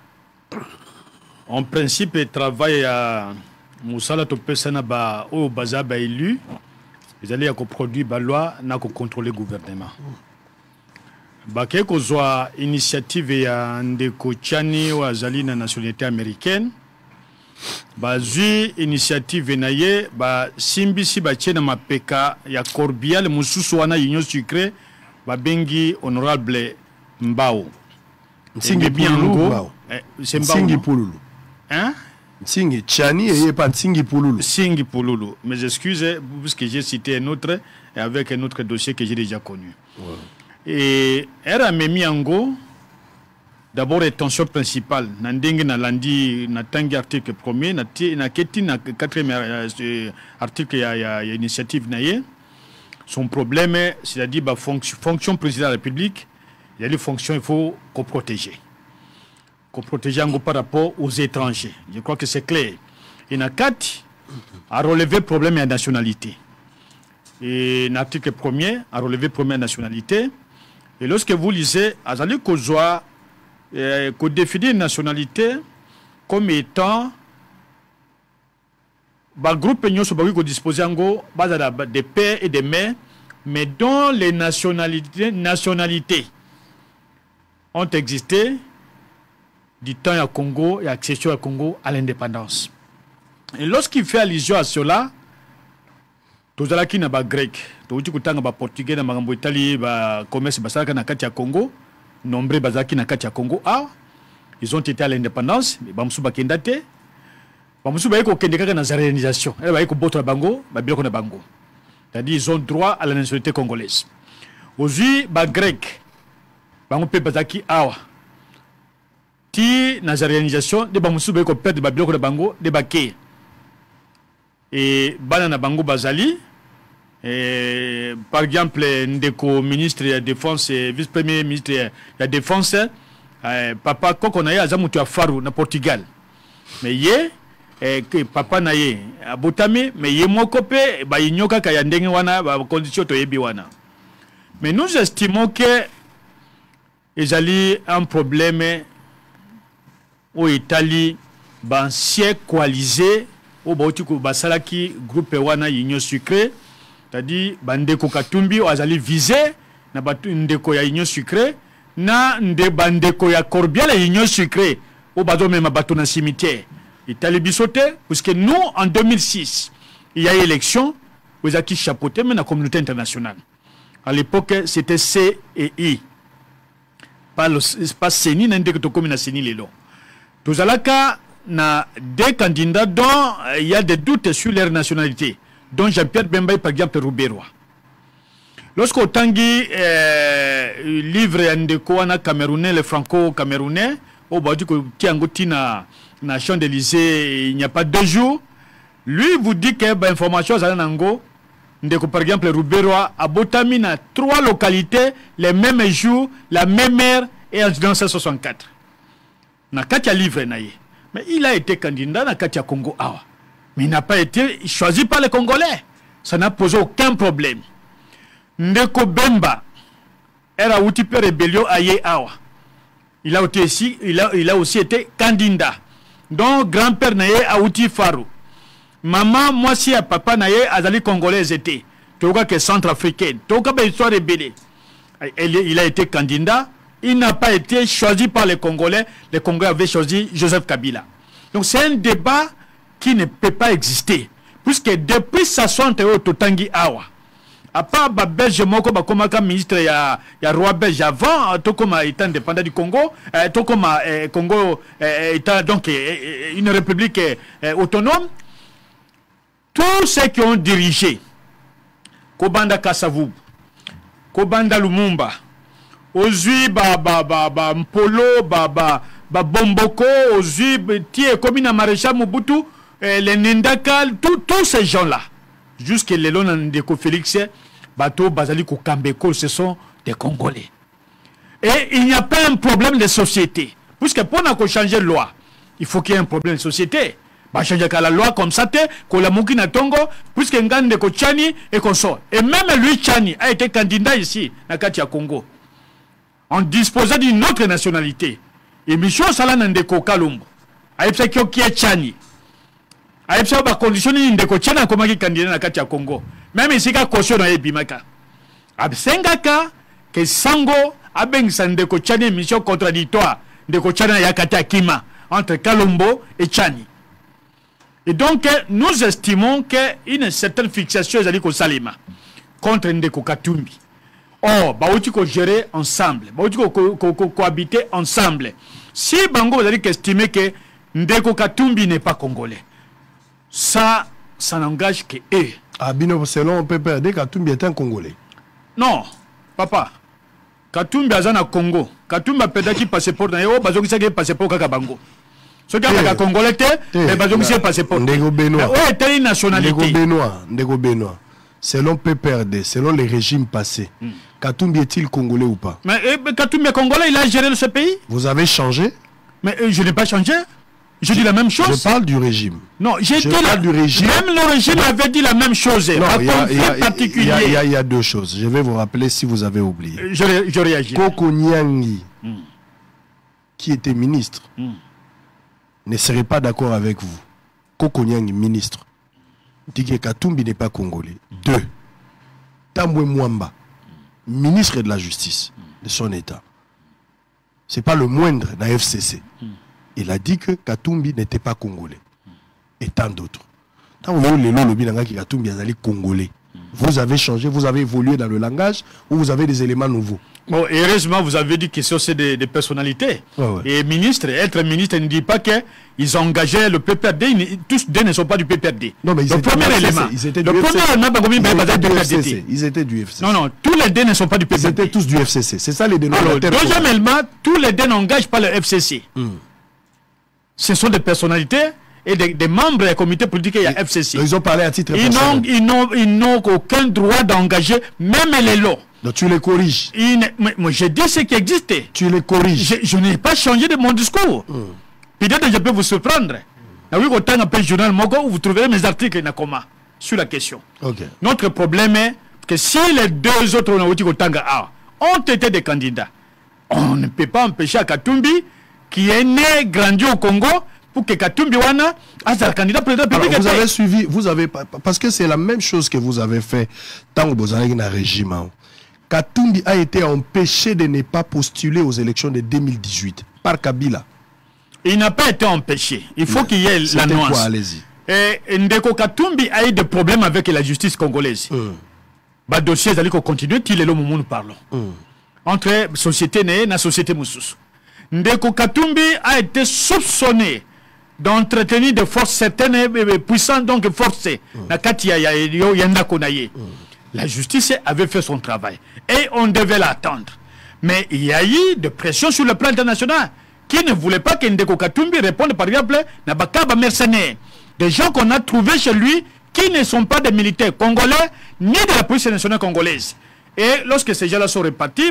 En principe, il travaille à Moussala Topesana ba au Bazaba élu. Ils allaient produire la loi, n'a contrôler le gouvernement. Baké ko zwa initiative ya Ndeko Tchani ou azali na nationalité américaine. Bazui initiative na ye ba simbisi ba tchena mapeka ya Corbial mususu wana union sucré ba bengi honorable Mbao. Nsingi Pululu. C'est Nsingi Pululu. Hein? Nsingi Tchani et pas Nsingi Pululu. Nsingi Pululu. Mes excuses puisque j'ai cité un autre et avec un autre dossier que j'ai déjà connu. Ouais. Et elle a mis en go d'abord l'intention principale. Nandeng na landi na tangi article premier, na na keti na quatrième article ya ya initiative na ye. Son problème, c'est-à-dire la fonction, fonction président de la République, il y a des fonctions il faut qu'on protège. Qu'on protège en par rapport aux étrangers. Je crois que c'est clair. Et na quatre a relevé le problème de la nationalité. Et l'article premier a relevé le problème de la nationalité. Et lorsque vous lisez, Azali Kozwa, qu'on définit une nationalité comme étant un groupe qui dispose de pères et de mères, mais dont les nationalités, nationalités ont existé du temps à Congo et accession à Congo à l'indépendance. Et lorsqu'il fait allusion à cela, tous les qui n'ont pas grec, tous les qui n'ont pas portugais, n'ont pas italien, ba commerce basaka na kati ya Congo, nombreux bazaki na kati ya Congo, ah, ils ont été à l'indépendance, mais bamsu bakendate, bamsu ba yeko kendeka na zarénisation, elle ba yeko boto bango, ba biloko na bango. C'est-à-dire ils ont droit à la nationalité congolaise. Aujourd'hui, ba grec, bango pe bazaki awa. Ti na zarénisation, de bamsu ba yeko perdre ba biloko na bango, de baké. Et Banana Bango Bazali, et, par exemple, Ndeko, ministre de la Défense, vice-premier ministre de la Défense, eh, papa, quand on a eu à Zamoutou à Farou, na Portugal. Mais yé, eh, papa na yé, à Botame, mais yé mon copé, bah y'nyoka kayandenge wana, bah condition to yebi wana. Mais nous estimons que il y a un problème au Italie ancien coalisé au Bautiko Basalaki groupe wana Union Sucrée, c'est-à-dire Bandeko Katumbi azali visé na Bandeko ya Union Sucrée na nde Bandeko ya Corbial ya Union Sucrée au bateau même bateau na cimetière. Et talibisote parce que nous en deux mille six il y a élection aux acquis chapeauté mais la communauté internationale. À l'époque c'était C et I. Pas le pas Seni n'a ndeko comme na Seni lelo. Tous alaka na des candidats dont il y a des doutes sur leur nationalité, dont Jean-Pierre Bemba par exemple Rouberois. Lorsqu'au Tanguy euh, livre ndeko wana camerounais le franco-camerounais au badu ko tiangoti na na Champs-Élysées il n'y a pas deux jours, lui vous dit que bah, information za nango ndeko par exemple Rouberois a botami na trois localités les mêmes jours, la même heure et en mille neuf cent soixante-quatre. Na katia livre naie. Mais il a été candidat dans Katia Congo Awa. Mais il n'a pas été choisi par les Congolais. Ça n'a posé aucun problème. Ndeko Bemba era outi pe rébellion aye Awa. Il a été ici, il a, il a aussi été candidat. Donc grand-père naye a outi Faro. Maman, moi si à papa naye azali congolais était. Toka que centrafricaine. Toka ba histoire rébellée. Il a été candidat. Il n'a pas été choisi par les Congolais. Les Congolais avaient choisi Joseph Kabila. Donc c'est un débat qui ne peut pas exister. Puisque depuis soixante au Totangi Awa, à part ba Belge moko ba komaka ministre ya ya roi belge avant to comme étant indépendant du Congo, euh, to comme euh, Congo euh, étant donc euh, une république euh, autonome, tous ceux qui ont dirigé Kobanda Kasavubu, Kobanda Lumumba, Ozui ba ba ba ba Mpolo ba ba ba Bomboko, Ozui tie comme na maréchal Mobutu, eh, les Nendaka, tous ces gens là, jusque les Lona Ndeko Félix, Bato Bazali Kambeko, ce sont des Congolais. Et il n'y a pas un problème de société, puisque pour nous changer de loi, il faut qu'il y ait un problème de société. Bah changer la loi comme ça, que la Mouki na Tongo, puisque Ngande ko Tchani et qu'on sort. Et même lui Tchani a été candidat ici, na Katia Congo. En disposant d'une autre nationalité. Et Michel Salan Ndeko Kalumbo. Aïpsa Kyo qui est Tchani. Aïpsa ba conditionné Ndeko Tchana comme qui candidat na Katia Congo. Même ici ka caution na Ebimaka. Absengaka que Sango abeng Ndeko Tchani mission contradictoire. Ndeko Tchana ya Katia Kima entre Kalumbo et Tchani. Et donc nous estimons qu'une certaine fixation est allée au Salima contre Ndeko Katumbi. Oh, bah, on peut gérer ensemble, bah, on peut co co cohabiter ensemble. Si Bango vous allez estimer que Ndeko Katumbi n'est pas congolais, ça, ça n'engage que eux. Ah, bien, selon P P R D, Katumbi est un Congolais. Non, papa. Katumbi est un Congo. Katumbi a peut-être passeport dans le bazo qui passeport kaka Bango. Ce qui est congolais, mais bazo qui passeport. Ndeko Benoît. Ouais, telle nationalité. Ndeko Benoît, Ndeko Benoît. Selon P P R D, selon les régimes passés, mm. Katumbi est-il congolais ou pas? Mais eh, Katumbi est congolais, il a géré ce pays. Vous avez changé? Mais euh, je n'ai pas changé. Je dis la même chose. Je parle du régime. Non, j'ai dit la... du régime. Même le régime avait dit la même chose. Non, il y, y, y, y a deux choses. Je vais vous rappeler si vous avez oublié. Je, je réagis. Koko Nyangi, mm. qui était ministre, mm. ne serait pas d'accord avec vous. Koko Nyangi, ministre, dit que Katumbi n'est pas congolais. Deux, Tambwe Mwamba, ministre de la Justice de son État. Ce n'est pas le moindre dans la F C C. Il a dit que Katumbi n'était pas congolais. Et tant d'autres. Congolais. Vous avez changé, vous avez évolué dans le langage ou vous avez des éléments nouveaux. Bon, heureusement, vous avez dit que c'est des, des personnalités. Ouais, ouais. Et ministre, être ministre ne dit pas qu'ils ont engagé le P P R D. Ils, tous deux ne sont pas du P P R D. Non, mais ils le étaient premier du élément. Ils étaient du le F C C. premier élément, Ils étaient du F C C. Ils étaient du F C C. Non, non, tous les deux ne sont pas du P P R D. Ils étaient tous du F C C. C'est ça les dénominateurs. Deuxième élément, tous les deux n'engagent pas le F C C. Mm. Ce sont des personnalités et des, des membres du comité politique et F C C. Ils ont parlé à titre ils personnel. Ils n'ont ils n'ont aucun droit d'engager, même les lots. Donc tu les corriges. Moi, j'ai dit ce qui existait. Tu les corriges. Je, je n'ai pas changé de mon discours. Mm. Peut-être que je peux vous surprendre. Oui, autant un peu journal Mogo, vous trouverez mes articles sur la question. Okay. Notre problème est que si les deux autres ont été des candidats, on ne peut pas empêcher à Katumbi, qui est né, grandi au Congo, pour que Katumbi wana a candidat président Alors, public. vous avez suivi, vous avez parce que c'est la même chose que vous avez fait tant que vous avez un régime. Katumbi a été empêché de ne pas postuler aux élections de deux mille dix-huit par Kabila. Il n'a pas été empêché. Il faut qu'il y ait la nuance. Quoi, allez-y. Et Ndeko Katumbi a eu des problèmes avec la justice congolaise. Mm. Bah dossier allait continuer qu'il est le moment où nous parlons. Mm. Entre société née et la société Moussous. Ndeko Katumbi a été soupçonné d'entretenir des forces certaines et puissantes, donc forcées. La justice avait fait son travail et on devait l'attendre. Mais il y a eu de pression sur le plan international qui ne voulait pas que Ndeko Katumbi réponde par exemple à Bakaba mercenaires. Des gens qu'on a trouvés chez lui qui ne sont pas des militaires congolais ni de la police nationale congolaise. Et lorsque ces gens-là sont repartis,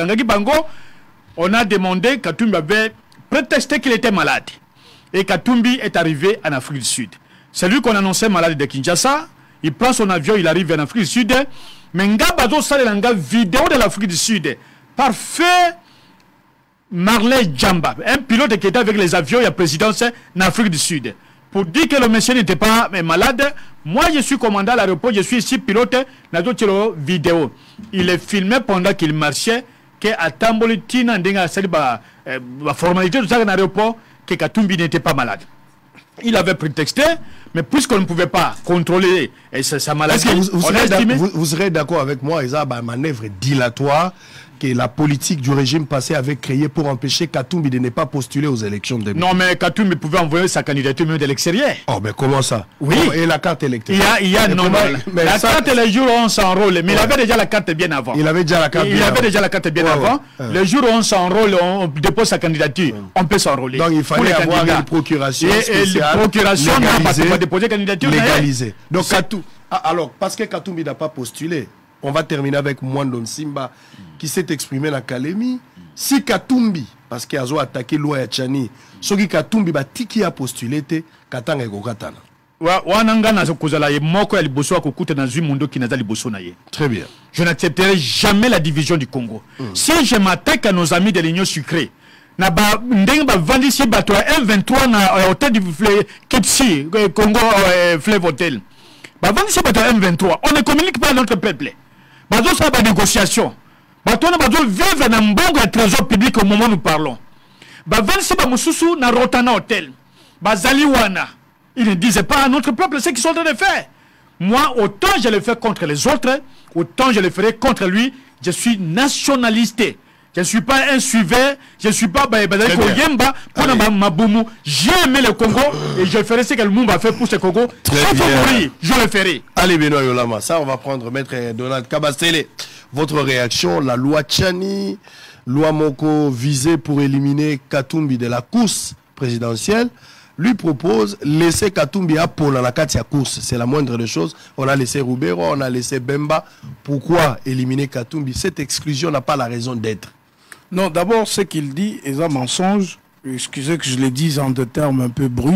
on a demandé, Katumbi avait prétexté qu'il était malade. Et Katumbi est arrivé en Afrique du Sud. C'est lui qu'on annonçait malade de Kinshasa. Il prend son avion, il arrive en Afrique du Sud. Mais Ngabazo Salelanga, vidéo de l'Afrique du Sud, parfait. Marley Djamba, un pilote qui était avec les avions et la présidence en Afrique du Sud. Pour dire que le monsieur n'était pas malade, moi je suis commandant à l'aéroport, je suis ici pilote, dans d'autres vidéos. Il est filmé pendant qu'il marchait, qu'à Tamboli Tina, la formalité de ça dans l'aéroport, que Katumbi n'était pas malade. Il avait prétexté, mais puisqu'on ne pouvait pas contrôler sa maladie, vous, vous, on serez a estimé... vous, vous serez d'accord avec moi, Isa, une manœuvre dilatoire que la politique du régime passé avait créée pour empêcher Katumbi de ne pas postuler aux élections de deux mille. Non, mais Katumbi pouvait envoyer sa candidature même de l'extérieur. Oh, mais comment ça? Oui. Et la carte électorale? Il y a, il y a non, comment, non, la ça, carte, les jours où on s'enrôle, mais ouais. Il avait déjà la carte bien avant. Il avait déjà la carte il bien avait avant. déjà la carte bien ouais, avant. Ouais. Le jour où on s'enrôle, on dépose sa candidature, ouais. On peut s'enrôler. Donc il fallait avoir candidats. Une procuration et, spéciale. Et une procuration, légalisée, on va déposer candidature. Légalisée. Donc Katou, ah, alors, parce que Katumbi n'a pas postulé, on va terminer avec Mwando Simba qui s'est exprimé dans Kalemi. Si Katumbi, parce qu'il a attaqué loi Tchani, ce qui Katumbi va tiki a postulé, Katanga ego katana. Très bien. Je n'accepterai jamais la division du Congo. Mm. Si je m'attaque à nos amis de l'Union sucrée, na ba ndenge ba vandisi bato M vingt-trois na hôtel du Kepsi Congo Fleuve Hotel. Ba vandisi bato M vingt-trois, on ne communique pas à notre peuple. Bazo ça ba négociation. Bato na bazo vivre na mbongo trésor public au moment où nous parlons. Ba vandisi ba mususu na Rotana Hotel. Ba Zaliwana. Ils ne disaient pas à notre peuple ce qu'ils sont en train de faire. Moi, autant je le fais contre les autres, autant je le ferai contre lui. Je suis nationaliste. Je ne suis pas un suiveur. Je ne suis pas Yemba pour Maboumou. J'ai aimé le Congo et je ferai ce que le monde va faire pour ce Congo. Très bien. Mourir, je le ferai. Allez, Benoît Yolama, ça on va prendre Maître Donald Kabastele. Votre réaction, la loi Tchani, loi Moko visée pour éliminer Katumbi de la course présidentielle, lui propose laisser Katumbi à Paul dans la Katia course. C'est la moindre des choses. On a laissé Roubero, on a laissé Bemba. Pourquoi éliminer Katumbi? Cette exclusion n'a pas la raison d'être. Non, d'abord, ce qu'il dit est un mensonge. Excusez que je le dise en des termes un peu bruts.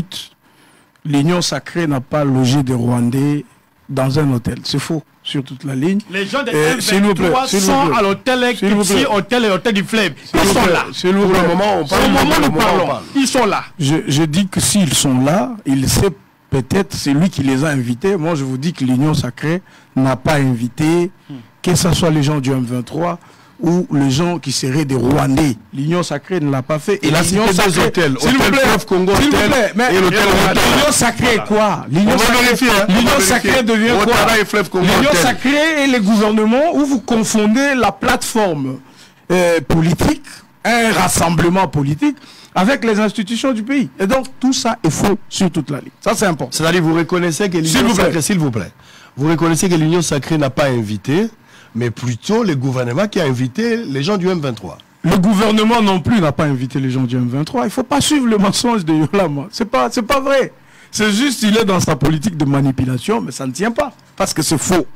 L'Union sacrée n'a pas logé des Rwandais dans un hôtel. C'est faux. Sur toute la ligne. Les gens de M vingt-trois sont à l'hôtel Kipsi, hôtel et hôtel du Fleuve. Ils sont là. Pour le moment, on parle. Au moment où nous parlons, ils sont là. Je, je dis que s'ils sont là, il sait peut-être, c'est lui qui les a invités. Moi, je vous dis que l'Union sacrée n'a pas invité, hmm. que ce soit les gens du M vingt-trois ou les gens qui seraient des Rwandais. L'Union sacrée ne l'a pas fait. Et l'Union sacrée, hôtels, s'il vous plaît, Congo, s'il vous plaît, mais et l'hôtel l'Union sacrée quoi? L'Union sacrée, l'Union sacrée devient quoi? L'Union sacrée et les gouvernements où vous confondez la plateforme euh, politique, un rassemblement politique, avec les institutions du pays. Et donc tout ça est faux sur toute la ligne. Ça c'est important. C'est-à-dire vous reconnaissez que l'Union sacrée, s'il vous plaît, vous reconnaissez que l'Union sacrée n'a pas invité, mais plutôt le gouvernement qui a invité les gens du M vingt-trois. Le gouvernement non plus n'a pas invité les gens du M vingt-trois. Il ne faut pas suivre le mensonge de Yolama. Ce n'est pas, c'est pas vrai. C'est juste qu'il est dans sa politique de manipulation, mais ça ne tient pas. Parce que c'est faux.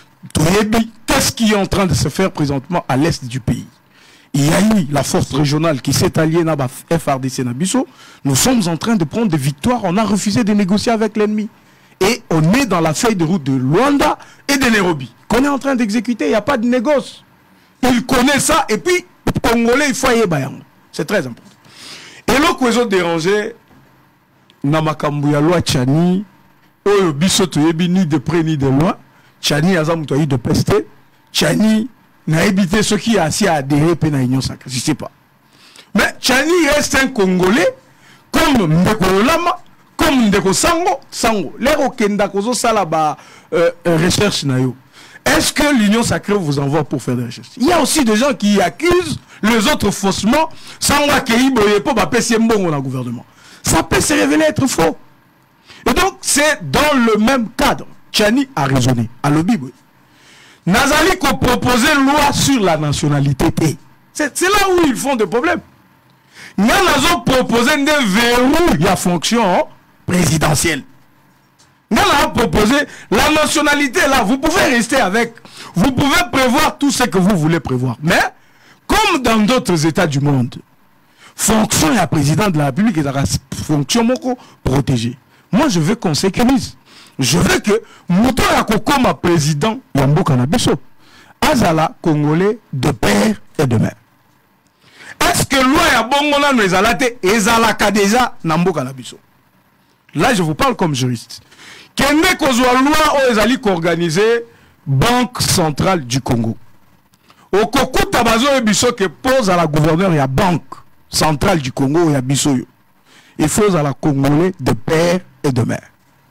Qu'est-ce qui est en train de se faire présentement à l'est du pays? Il y a eu la force régionale qui s'est alliée à F R D C Nabiso. Nous sommes en train de prendre des victoires. On a refusé de négocier avec l'ennemi. Et on est dans la feuille de route de Luanda et de Nairobi qu'on est en train d'exécuter. Il n'y a pas de négoce. Il connaît ça. Et puis, Congolais, il faut y aller. C'est très important. Et là, que les autres dérangés, na makambu ya loi Tchani oyo biso toyebi ni de près ni de loin. Tchani aza muto yi de peste. Tchani na évité ce qui a assis à adhérer pe na union sacrée, je sais pas. Mais Tchani reste un Congolais comme Ndeko Lama, comme Ndeko Sango, Sango. Les Okenda kozo sala ba euh, recherche na yo. Est-ce que l'union sacrée vous envoie pour faire des recherches? Il y a aussi des gens qui accusent les autres faussement sans accueillir pour ba pesi mbongo na gouvernement. Ça peut se révéler être faux. Et donc c'est dans le même cadre. Tchani a raisonné à l'Obibo. Nazali qu'on proposait une loi sur la nationalité. C'est là où ils font des problèmes. Nous avons proposé des verrous la fonction présidentielle. Nous avons proposé la nationalité là. Vous pouvez rester avec. Vous pouvez prévoir tout ce que vous voulez prévoir. Mais comme dans d'autres États du monde, fonction la président de la République est la fonction protégée. Moi je veux qu'on sécurise. Je veux que Mouto Yakokoma président Yambo Kanabiso Azala Congolais de père et de mère. Est-ce que loi ya bongona nous ezalate ezalaka déjà Nambo Kanabiso? Là je vous parle comme juriste. Kende kozwa loi o ezali organiser Banque centrale du Congo. Au kokuta bazo ebiso que pose à la gouverneur ya Banque centrale du Congo ya biso yo. Il faut à la Congolais de père et de mère.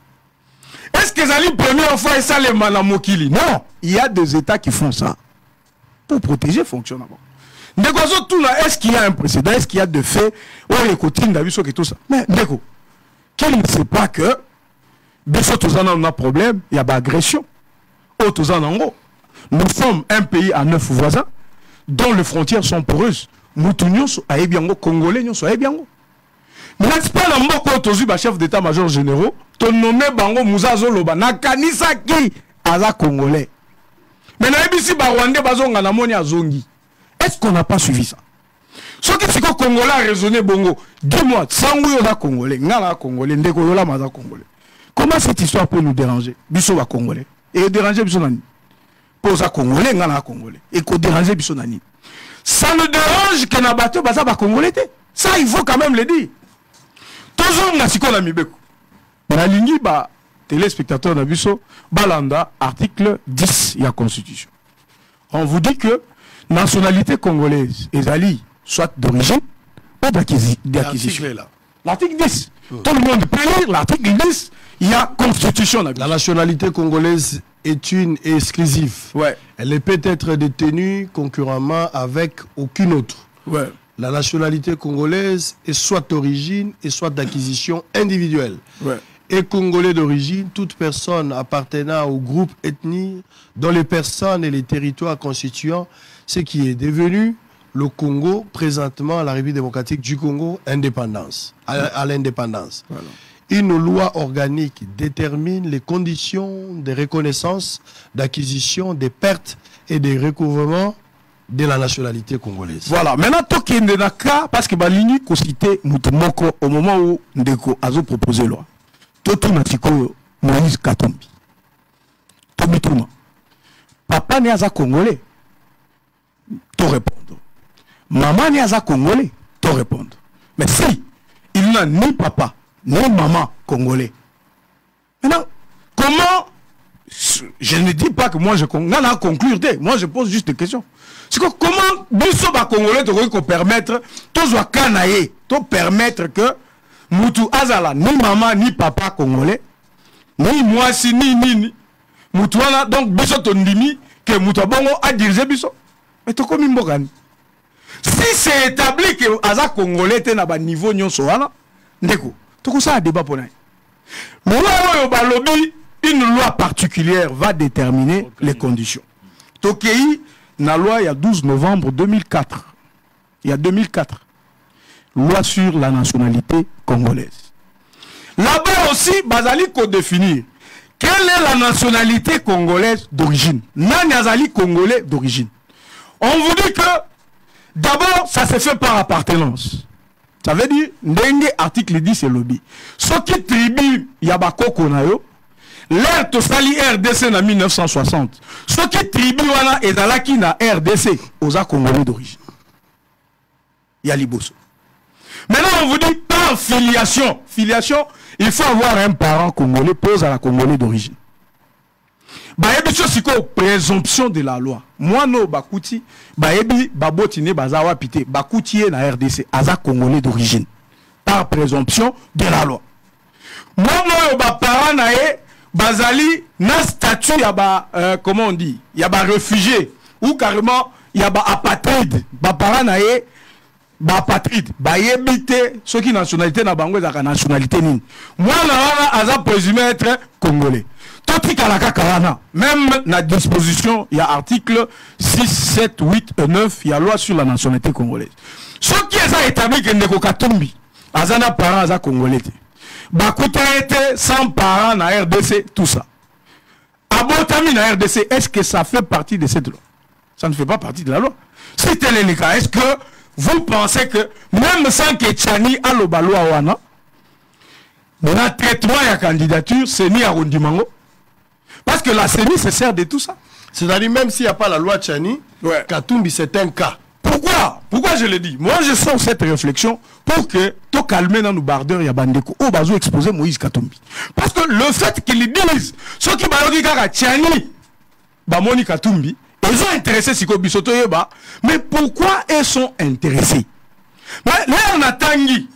Est-ce que c'est la première fois et ça les Malamokili? Non, il y a des États qui font ça pour protéger le fonctionnement. Est-ce qu'il y a un précédent? Est-ce qu'il y a de faits? Oh, les cotines d'Abisso et tout ça. Mais, Ndeko, qu'il ne sait pas que Bisso tous en a un problème, il y a de l'agression. Oh, tous en gros. Nous sommes un pays à neuf voisins dont les frontières sont poreuses. Nous tous à Ebiango, Congolais, nous sommes à Ebiango. N'est-ce pas le mot qu'on a chef d'état-major généraux? Ton nommé Bango Mouzazo Loba, Nakanisa qui Aza Congolais. Mais Naibisi Barwande Bazonga Namoni Azongi. Est-ce qu'on n'a pas suivi ça? Ce qui est Congolais a raisonné Bongo. Dis-moi, Sangou Yola Congolais, Ngala Congolais, Ndeko Yola Maza Congolais. Comment cette histoire peut nous déranger? Bisso va Congolais. Et déranger Bisso Nani. Posa Congolais, Ngala Congolais. Et qu'on déranger Bisso Nani. Ça ne dérange que Nabato Baza va Congolais. Ça, il faut quand même le dire. Toujours Nasiko Namibeko. La ligne, bah, téléspectateur d'Abisso, Balanda, article dix de la Constitution. On vous dit que nationalité congolaise est alliée, soit d'origine ou d'acquisition. L'article dix. Oh. Tout le monde peut lire l'article dix, il y a Constitution. La nationalité congolaise est une et exclusive. Ouais. Elle peut être détenue concurremment avec aucune autre. Ouais. La nationalité congolaise est soit d'origine et soit d'acquisition individuelle. Ouais. Et congolais d'origine, toute personne appartenant au groupe ethnique dont les personnes et les territoires constituant ce qui est devenu le Congo, présentement la République démocratique du Congo, indépendance, à, à l'indépendance. Voilà. Une loi organique détermine les conditions de reconnaissance, d'acquisition, des pertes et des recouvrements de la nationalité congolaise. Voilà. Maintenant, toki ndeka parce que balini ko cité mutumoko au moment où Ndeko a proposé la loi. Toto natiko Moïse Katumbi. Tomituma. Papa n'est pas congolais. To répondre. Maman n'est pas congolais. To répondre. Mais si il n'a ni papa ni maman congolais. Maintenant, comment je ne dis pas que moi je conclure. Moi je pose juste des questions. C'est que comment Bisso ba congolais te permettre tous wa kanaye, te permettre que Moutou Azala ni maman ni papa congolais ni moi si ni ni Moutou ala donc Bisso tondimi que Moutou bongo a dirigé Bisso. Mais to comme mbogani. Si c'est établi que Aza congolais te na ba niveau nyonso wana ndeko to ko ça débat pour naï. Loi oyo ba lobby une loi particulière va déterminer okay. les conditions. Tokei na loi il y a douze novembre deux mille quatre. Il y a deux mille quatre. Loi sur la nationalité congolaise. Là-bas aussi, Bazali ko définir quelle est la nationalité congolaise d'origine. Nani azali congolais d'origine. On vous dit que d'abord ça se fait par appartenance. Ça veut dire ndenge article dix c'est lobby. Ce qui tribu yabako konayo l'air tosali R D C en mille neuf cent soixante. Ce qui tribu wana ezalaki na R D C aux congolais d'origine. Yaliboso. Maintenant on vous dit par Maintenant, filiation. Filiation, il faut avoir un parent congolais, pose à la Congolais d'origine. Bayebi siko présomption de la loi. Moi no bakuti, bayebi babotine bazawa pité, bakuti na R D C, aza Congolais d'origine. Par présomption de la loi. Moi no ba parent na e bazali na statut ya ba euh, comment on dit, ya ba réfugié ou carrément ya ba apatride. Ba parent na e ba apatride, ba yebite ceux qui nationalité na bango za nationalité nini. Moi na aza présumé être congolais. Même la disposition, il y a article six, sept, huit et neuf, il y a loi sur la nationalité congolaise. Ce qui est établi que Ndeko Katumbi, Azana parents Aza congolais. Bakuta était sans parents na R D C, tout ça. Abotami na R D C, est-ce que ça fait partie de cette loi? Ça ne fait pas partie de la loi. Si tel est le cas, est-ce que vous pensez que même sans que Tchani a le balo à Wana, le traitement et la candidature, c'est ni à Rondimango? Parce que la C E N I se sert de tout ça. C'est-à-dire même s'il n'y a pas la loi Tchani, ouais. Katumbi c'est un cas. Pourquoi? Pourquoi je le dis? Moi je sors cette réflexion pour que tout calmer dans nos bardeurs et Bandeko au bazo exposer Moïse Katumbi. Parce que le fait qu'ils disent ceux qui balogi kaka Tchani, Bamoni Katumbi, ils sont intéressés si Bisoto Yeba, mais pourquoi ils sont intéressés? Mais là on a Tanguy.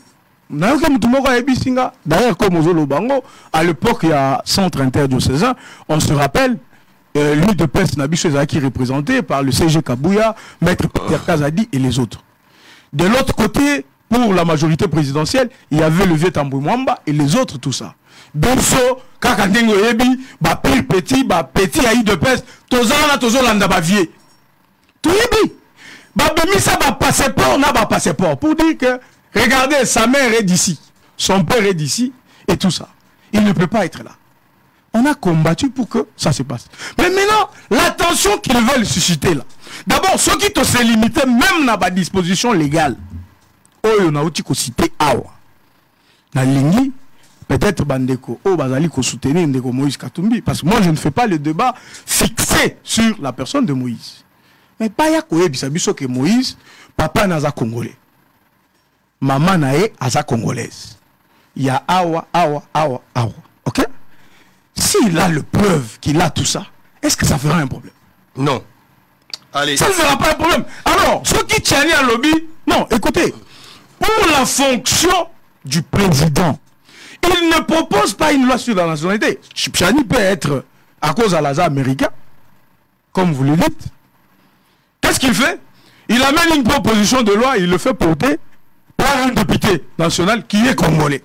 D'ailleurs, comme au Bango, à l'époque, il y a centre interdiocésain, on se rappelle, euh, l'île de Pest Nabicheza qui est représenté par le C G Kabouya, Maître Pierre Kazadi et les autres. De l'autre côté, pour la majorité présidentielle, il y avait le vieux Tambou Mwamba et les autres, tout ça. Benso, Kakandengo Ebi, ba pire petit, ba petit à l'île de Pest, Tozana, Tozolanda, ba vieux. Tout Ebi. Ba Bemisa, ba passeport, on a ba passeport. Pour dire que, regardez, sa mère est d'ici, son père est d'ici, et tout ça. Il ne peut pas être là. On a combattu pour que ça se passe. Mais maintenant, l'attention qu'ils veulent susciter là. D'abord, ceux qui te se limiter, même dans la disposition légale, oh, on a aussi cité Awa. Na Lingi, peut-être Bandeko, oh, Bazali, ko soutenir Ndeko Moïse Katumbi. Parce que moi, je ne fais pas le débat fixé sur la personne de Moïse. Mais pas ya koye bisabiso que Moïse, papa naza congolais. Maman nae aza congolaise. Il y a awa, awa, awa, awa. Ok? S'il a le preuve qu'il a tout ça, est-ce que ça fera un problème? Non. Allez. Ça ne fera pas un problème. Alors, ceux qui tiennent à lobby, non, écoutez, pour la fonction du président, il ne propose pas une loi sur la nationalité. Chani peut être à cause de l'A S A américain, comme vous le dites. Qu'est-ce qu'il fait? Il amène une proposition de loi, il le fait porter par un député national qui est congolais.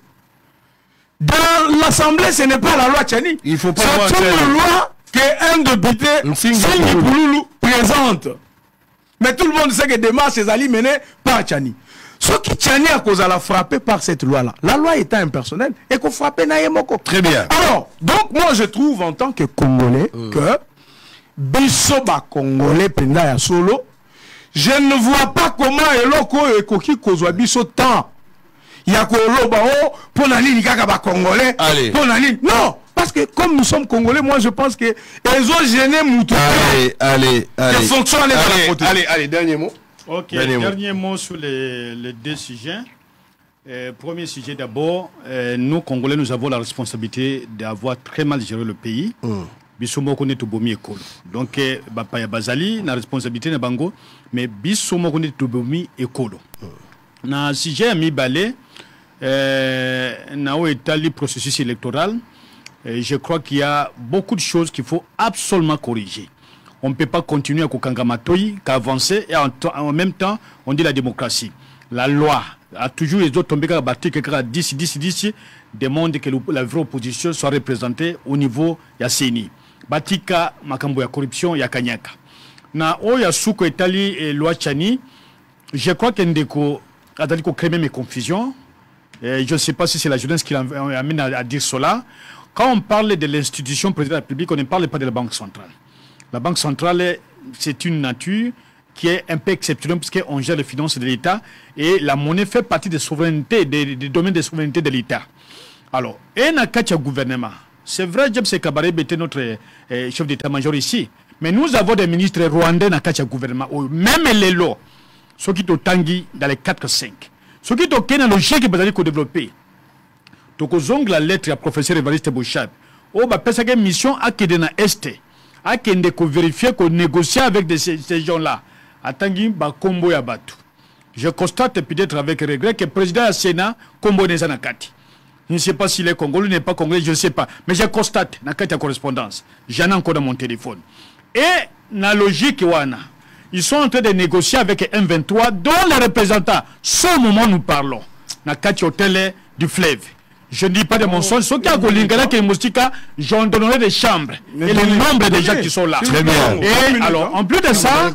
Dans l'Assemblée, ce n'est pas la loi Tchani. Il faut pas c'est une loi qu'un député Singh présente. Mais tout le monde sait que demain, c'est Ali mené par Tchani. Ce qui Tchani a cause à la frapper par cette loi-là. La loi étant impersonnelle et qu'on frappe Nayemoko. Très bien. Alors, donc moi je trouve en tant que Congolais euh. que Bisoba Congolais Penda ya solo, je ne vois pas comment eloko ekoki kozwa biso temps. Ya koloba o pour la ligne kaka ba Congolais. Pour la ligne. Non, parce que comme nous sommes Congolais, moi je pense que ils ont gêné Moutou. Allez, allez, allez. Que fonctionne allez, allez, allez, allez, dernier mot. Ok, dernier, dernier mot. mot sur les, les deux sujets. Euh, premier sujet d'abord, euh, nous Congolais, nous avons la responsabilité d'avoir très mal géré le pays. Mm. Bisomo connaît tout bomi école. Donc, Bapaya Bazali, la responsabilité de Bango, mais Bisomo connaît tout bomi école. Na sujet ami balé, na où est le processus électoral, je crois qu'il y a beaucoup de choses qu'il faut absolument corriger. On ne peut pas continuer à Kokangamatoyi, qu'avancer et en, en même temps, on dit la démocratie. La loi a toujours les autres tombés à battre quelqu'un à dix, dix, dix, demande que la vraie opposition soit représentée au niveau de la C E N I. Batika, makambo ya corruption, ya kanyaka. Na o ya souko etali et loi Tchani, je crois qu'il y a créé même confusion. Je ne sais pas si c'est la jeunesse qui amène à, à dire cela. Quand on parle de l'institution présidente de la République, on ne parle pas de la Banque centrale. La Banque centrale, c'est une nature qui est un peu exceptionnelle puisqu'on gère les finances de l'État et la monnaie fait partie des souverainetés, des, des domaines de souveraineté de l'État. Alors, et dans le gouvernement, c'est vrai, James Kabarebe était notre euh, chef d'état-major ici, mais nous avons des ministres rwandais dans le gouvernement, même les lots, ceux qui sont tanguis dans les quatre cinq. Ce qui est OK dans le logique que vous allez développer. Donc, aux ongles, la lettre à professeur Évariste Bouchab. Oh, bah, parce que mission a qui est dans l'Est. A qui est vérifier qu'on négocie avec de ces, ces gens-là. Attendez, bah, combo ya batu. Je constate peut-être avec regret que le président du Sénat, combo n'est pas nakati. Je ne sais pas s'il est congolais ou n'est pas congolais, je ne sais pas. Mais je constate, nakati la correspondance. J'en ai encore dans mon téléphone. Et, la logique, wana, ils sont en train de négocier avec M vingt-trois, dont les représentants, ce moment nous parlons, nakati hôtel du fleuve. Je ne dis pas de mensonges. Ceux qui ont Golingala, qui est Moustika, j'en donnerai des chambres. Et les nombres des gens qui sont là. Très bien. Et alors, en plus de ça,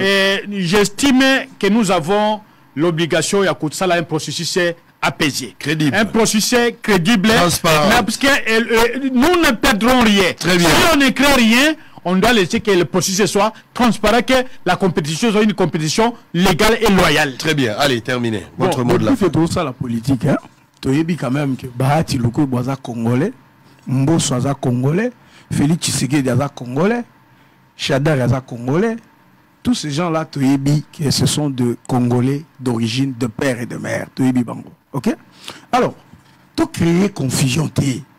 j'estime que nous avons l'obligation, il y a ça là, un processus apaisé. Crédible. Un processus crédible. Transparent. Parce que euh, nous ne perdrons rien. Très bien. Si on ne crée rien, on doit laisser que le processus soit transparent, que la compétition soit une compétition légale et loyale. Très bien. Allez, terminé. Votre bon, mot de la fin. C'est tout ça la politique. Hein? Tu as quand même que Bahati Luko Boza congolais, Mbosso Aza congolais, Félix Tshisekedi Aza congolais, Chadar Aza congolais. Tous ces gens-là, tu as dit que ce sont de Congolais d'origine, de père et de mère. Tu as dit bango. Ok? Alors, tu as créé confusion.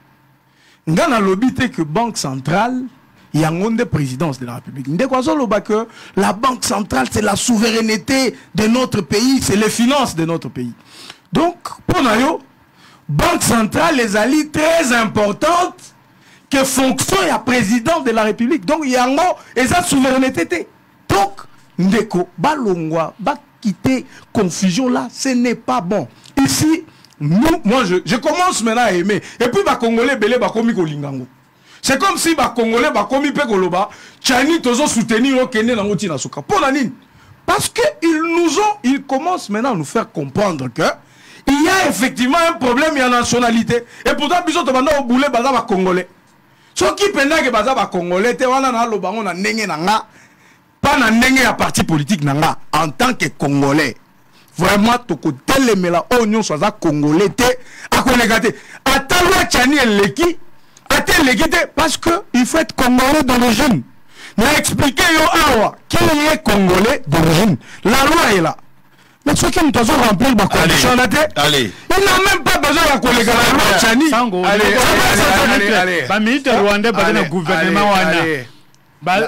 Dans le lobby, que Banque centrale, il y a une présidence de la République. Que la Banque centrale, c'est la souveraineté de notre pays, c'est les finances de notre pays. Donc, pour nous, Banque centrale, les alliés très importantes que fonction et la présidence de la République. Donc, il y a une souveraineté. Donc, Ndeko, Balongwa, ba quitter confusion là, ce n'est pas bon. Ici, nous, moi, je, je commence maintenant à aimer. Et puis, les Congolais, belé, ba komi kolingango. C'est comme si les Congolais, ba komi pe koloba, Tchani, tozo soutenir au Kenya na ngoti na suka. Pour la nine. Parce qu'ils nous ont, ils commencent maintenant à nous faire comprendre que il y a effectivement un problème, il y a nationalité. Et pourtant, bisous, tu vas au boulet, baza ba Congolais. Ce qui pendant que baza ba Congolais, te wana na lo bango na nenge na nga. Pas na nenge ya parti politique nanga en tant que Congolais. Vraiment toko telemela onyon soza Congolais te akonegate. Atalwa Tchani eleki, atel lekite parce que il faut être Congolais d'origine. N'a expliqué yo awa qui est Congolais d'origine. La loi est là. Mais ceux qui nous ont rempli ma condition là, allez. Il n'a même pas besoin de collègue à la loi Tchani. Allez, allez, allez, allez. Ba militaire rwandais ba na gouvernement wana. Allez,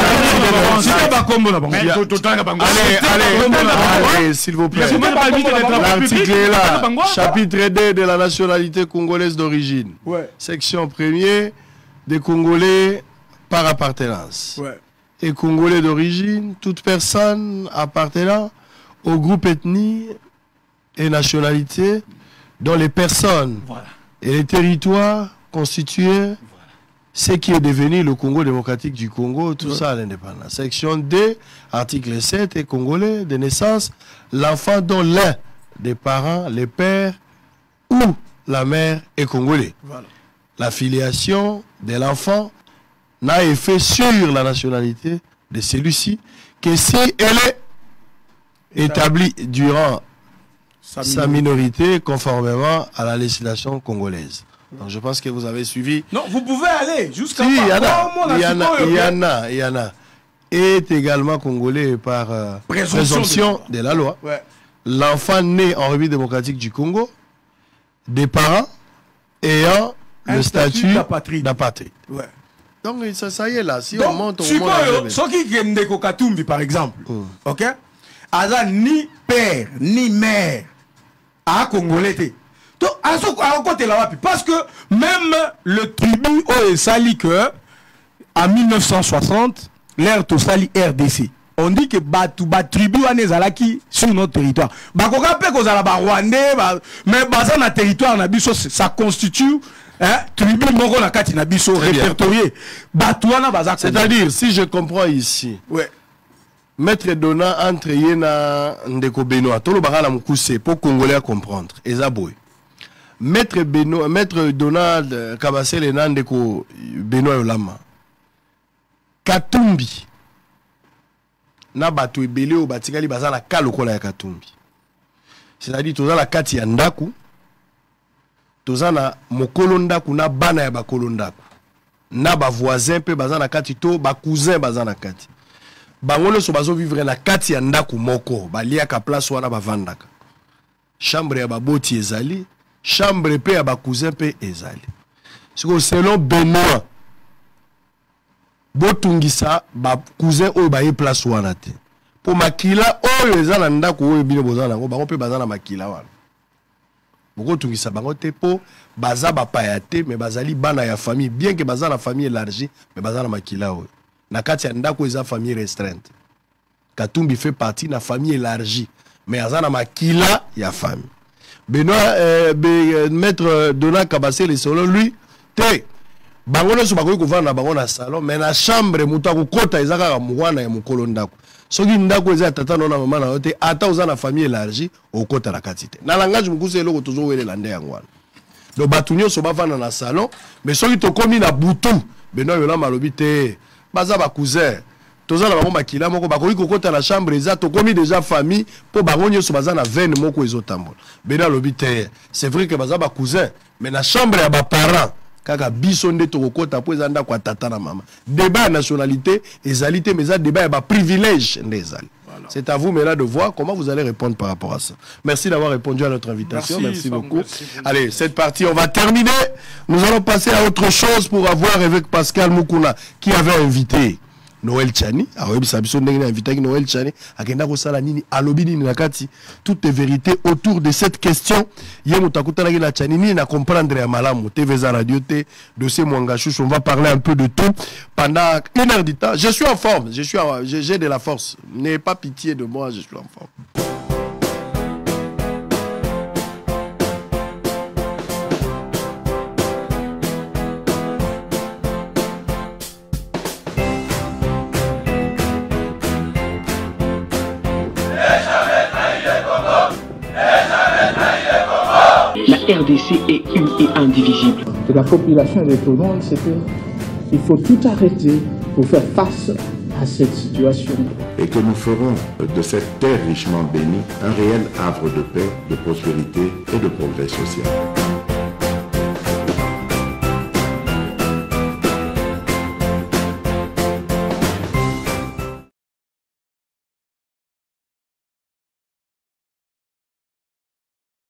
allez, s'il vous plaît. L'article est là. Chapitre deux de la nationalité congolaise d'origine. Ouais. Section première des Congolais par appartenance. Ouais. Et Congolais d'origine, toute personne appartenant au groupe ethnique et nationalité dont les personnes voilà. et les territoires constitués ce qui est devenu le Congo démocratique du Congo, tout ouais. ça à l'indépendance. Section deux, article sept, est congolais de naissance, l'enfant dont l'un des parents, les pères ou la mère est congolais. Voilà. La filiation de l'enfant n'a effet sur la nationalité de celui-ci que si elle est établie durant sa minorité. sa minorité conformément à la législation congolaise. Donc je pense que vous avez suivi. Non, vous pouvez aller jusqu'à si, il y en a, il y en a, il y en a, il y en a. Est également congolais par euh, présomption, présomption de, de la loi. Ouais. L'enfant né en République démocratique du Congo, des parents ayant un le statut d'apatride. Ouais. Donc ça, ça y est là. Si donc, on monte, on si monte. Ce qui est Ndeko Katumbi par exemple, mm. ok, Aza ni père ni mère à congolais. Donc, à ce côté là, parce que même le tribut au Sali que en mille neuf cent soixante, l'ère to Sali R D C, on dit que Batu ba tribu anezalaki sur notre territoire. Ba koka pe ko zala ba Rwandais, mais baza na territoire na biso ça constitue hein tribu moko na kati na biso répertorié. Batu wana baza. C'est-à-dire si je comprends ici. Ouais. Maître Dona entre yena ndeko Benoît, tolo bakala mukuse pour congolais à comprendre. Ezaboy. Maître Benoît, Maître Donald Kabasele Nandeko Benoît Yolama Katumbi na bato ebele o batikali baza na kalokola ya Katumbi. C'est-à-dire toza la kati ya ndaku toza na mokolo ndaku na bana ya bakolo ndaku na ba voisin pe baza na kati to ba cousin baza na kati bangolo so bazo vivre na kati ya ndaku moko baliaka place wana bavandaka. chambre ya baboti ezali, chambre pe ya ba cousin pe ezali. Selon Benoît, botungisa ba cousin oyo ba ye place wana te. Pour makila oyo ezana ndako oyo bino bozana ngo bango pe bazana makila wana. Boko tungisa bango te po baza ba payate mais bazali bana ya famille bien que bazana famille élargie mais bazana makila oyo. Na kati ya ndako eza famille restreinte. Katumbi fait partie na famille élargie mais azana makila ya famille. Benoît euh, be, maître Donald Kabasele selon lui te bango nyonso bakoki kovanda na bango na salon mais na chambre moto akokota eza kaka mwana ya mokolo ndako soki ndako eza tata no na mama na yo te ata oza na famille élargie okota na kati te na langage mokusu eloko tozowelela nde yango wana donc bato nyonso bavanda na salon mais soki tokomi na butu Benoît Yolamba alobi te baza bakousin toza na bango makila moko bakoki kokota na chambre eza tokomi déjà famille po bango nyonso baza na veine moko ezotambola Benoît alobi te c'est vrai que baza bakousin mais na chambre ya baparent kaka biso nde tokokota po eza ndako ya tata na mama débat ya nationalité ezali te mais eza débat ya ba privilège nde ezali. C'est à vous maintenant de voir comment vous allez répondre par rapport à ça. Merci d'avoir répondu à notre invitation. Merci, merci beaucoup. Merci beaucoup. Allez, cette partie, on va terminer. Nous allons passer à autre chose pour avoir avec Pascal Mukuna qui avait invité Noël Tchani. Alors, il a invité Noël Tchani. Toutes les vérités autour de cette question. On va parler un peu de tout pendant une heure du temps. Je suis en forme. Je suis en, j'ai de la force. N'ayez pas pitié de moi. Je suis en forme. La R D C est une et indivisible. De la population et de tout le monde, c'est qu'il faut tout arrêter pour faire face à cette situation. Et que nous ferons de cette terre richement bénie un réel havre de paix, de prospérité et de progrès social.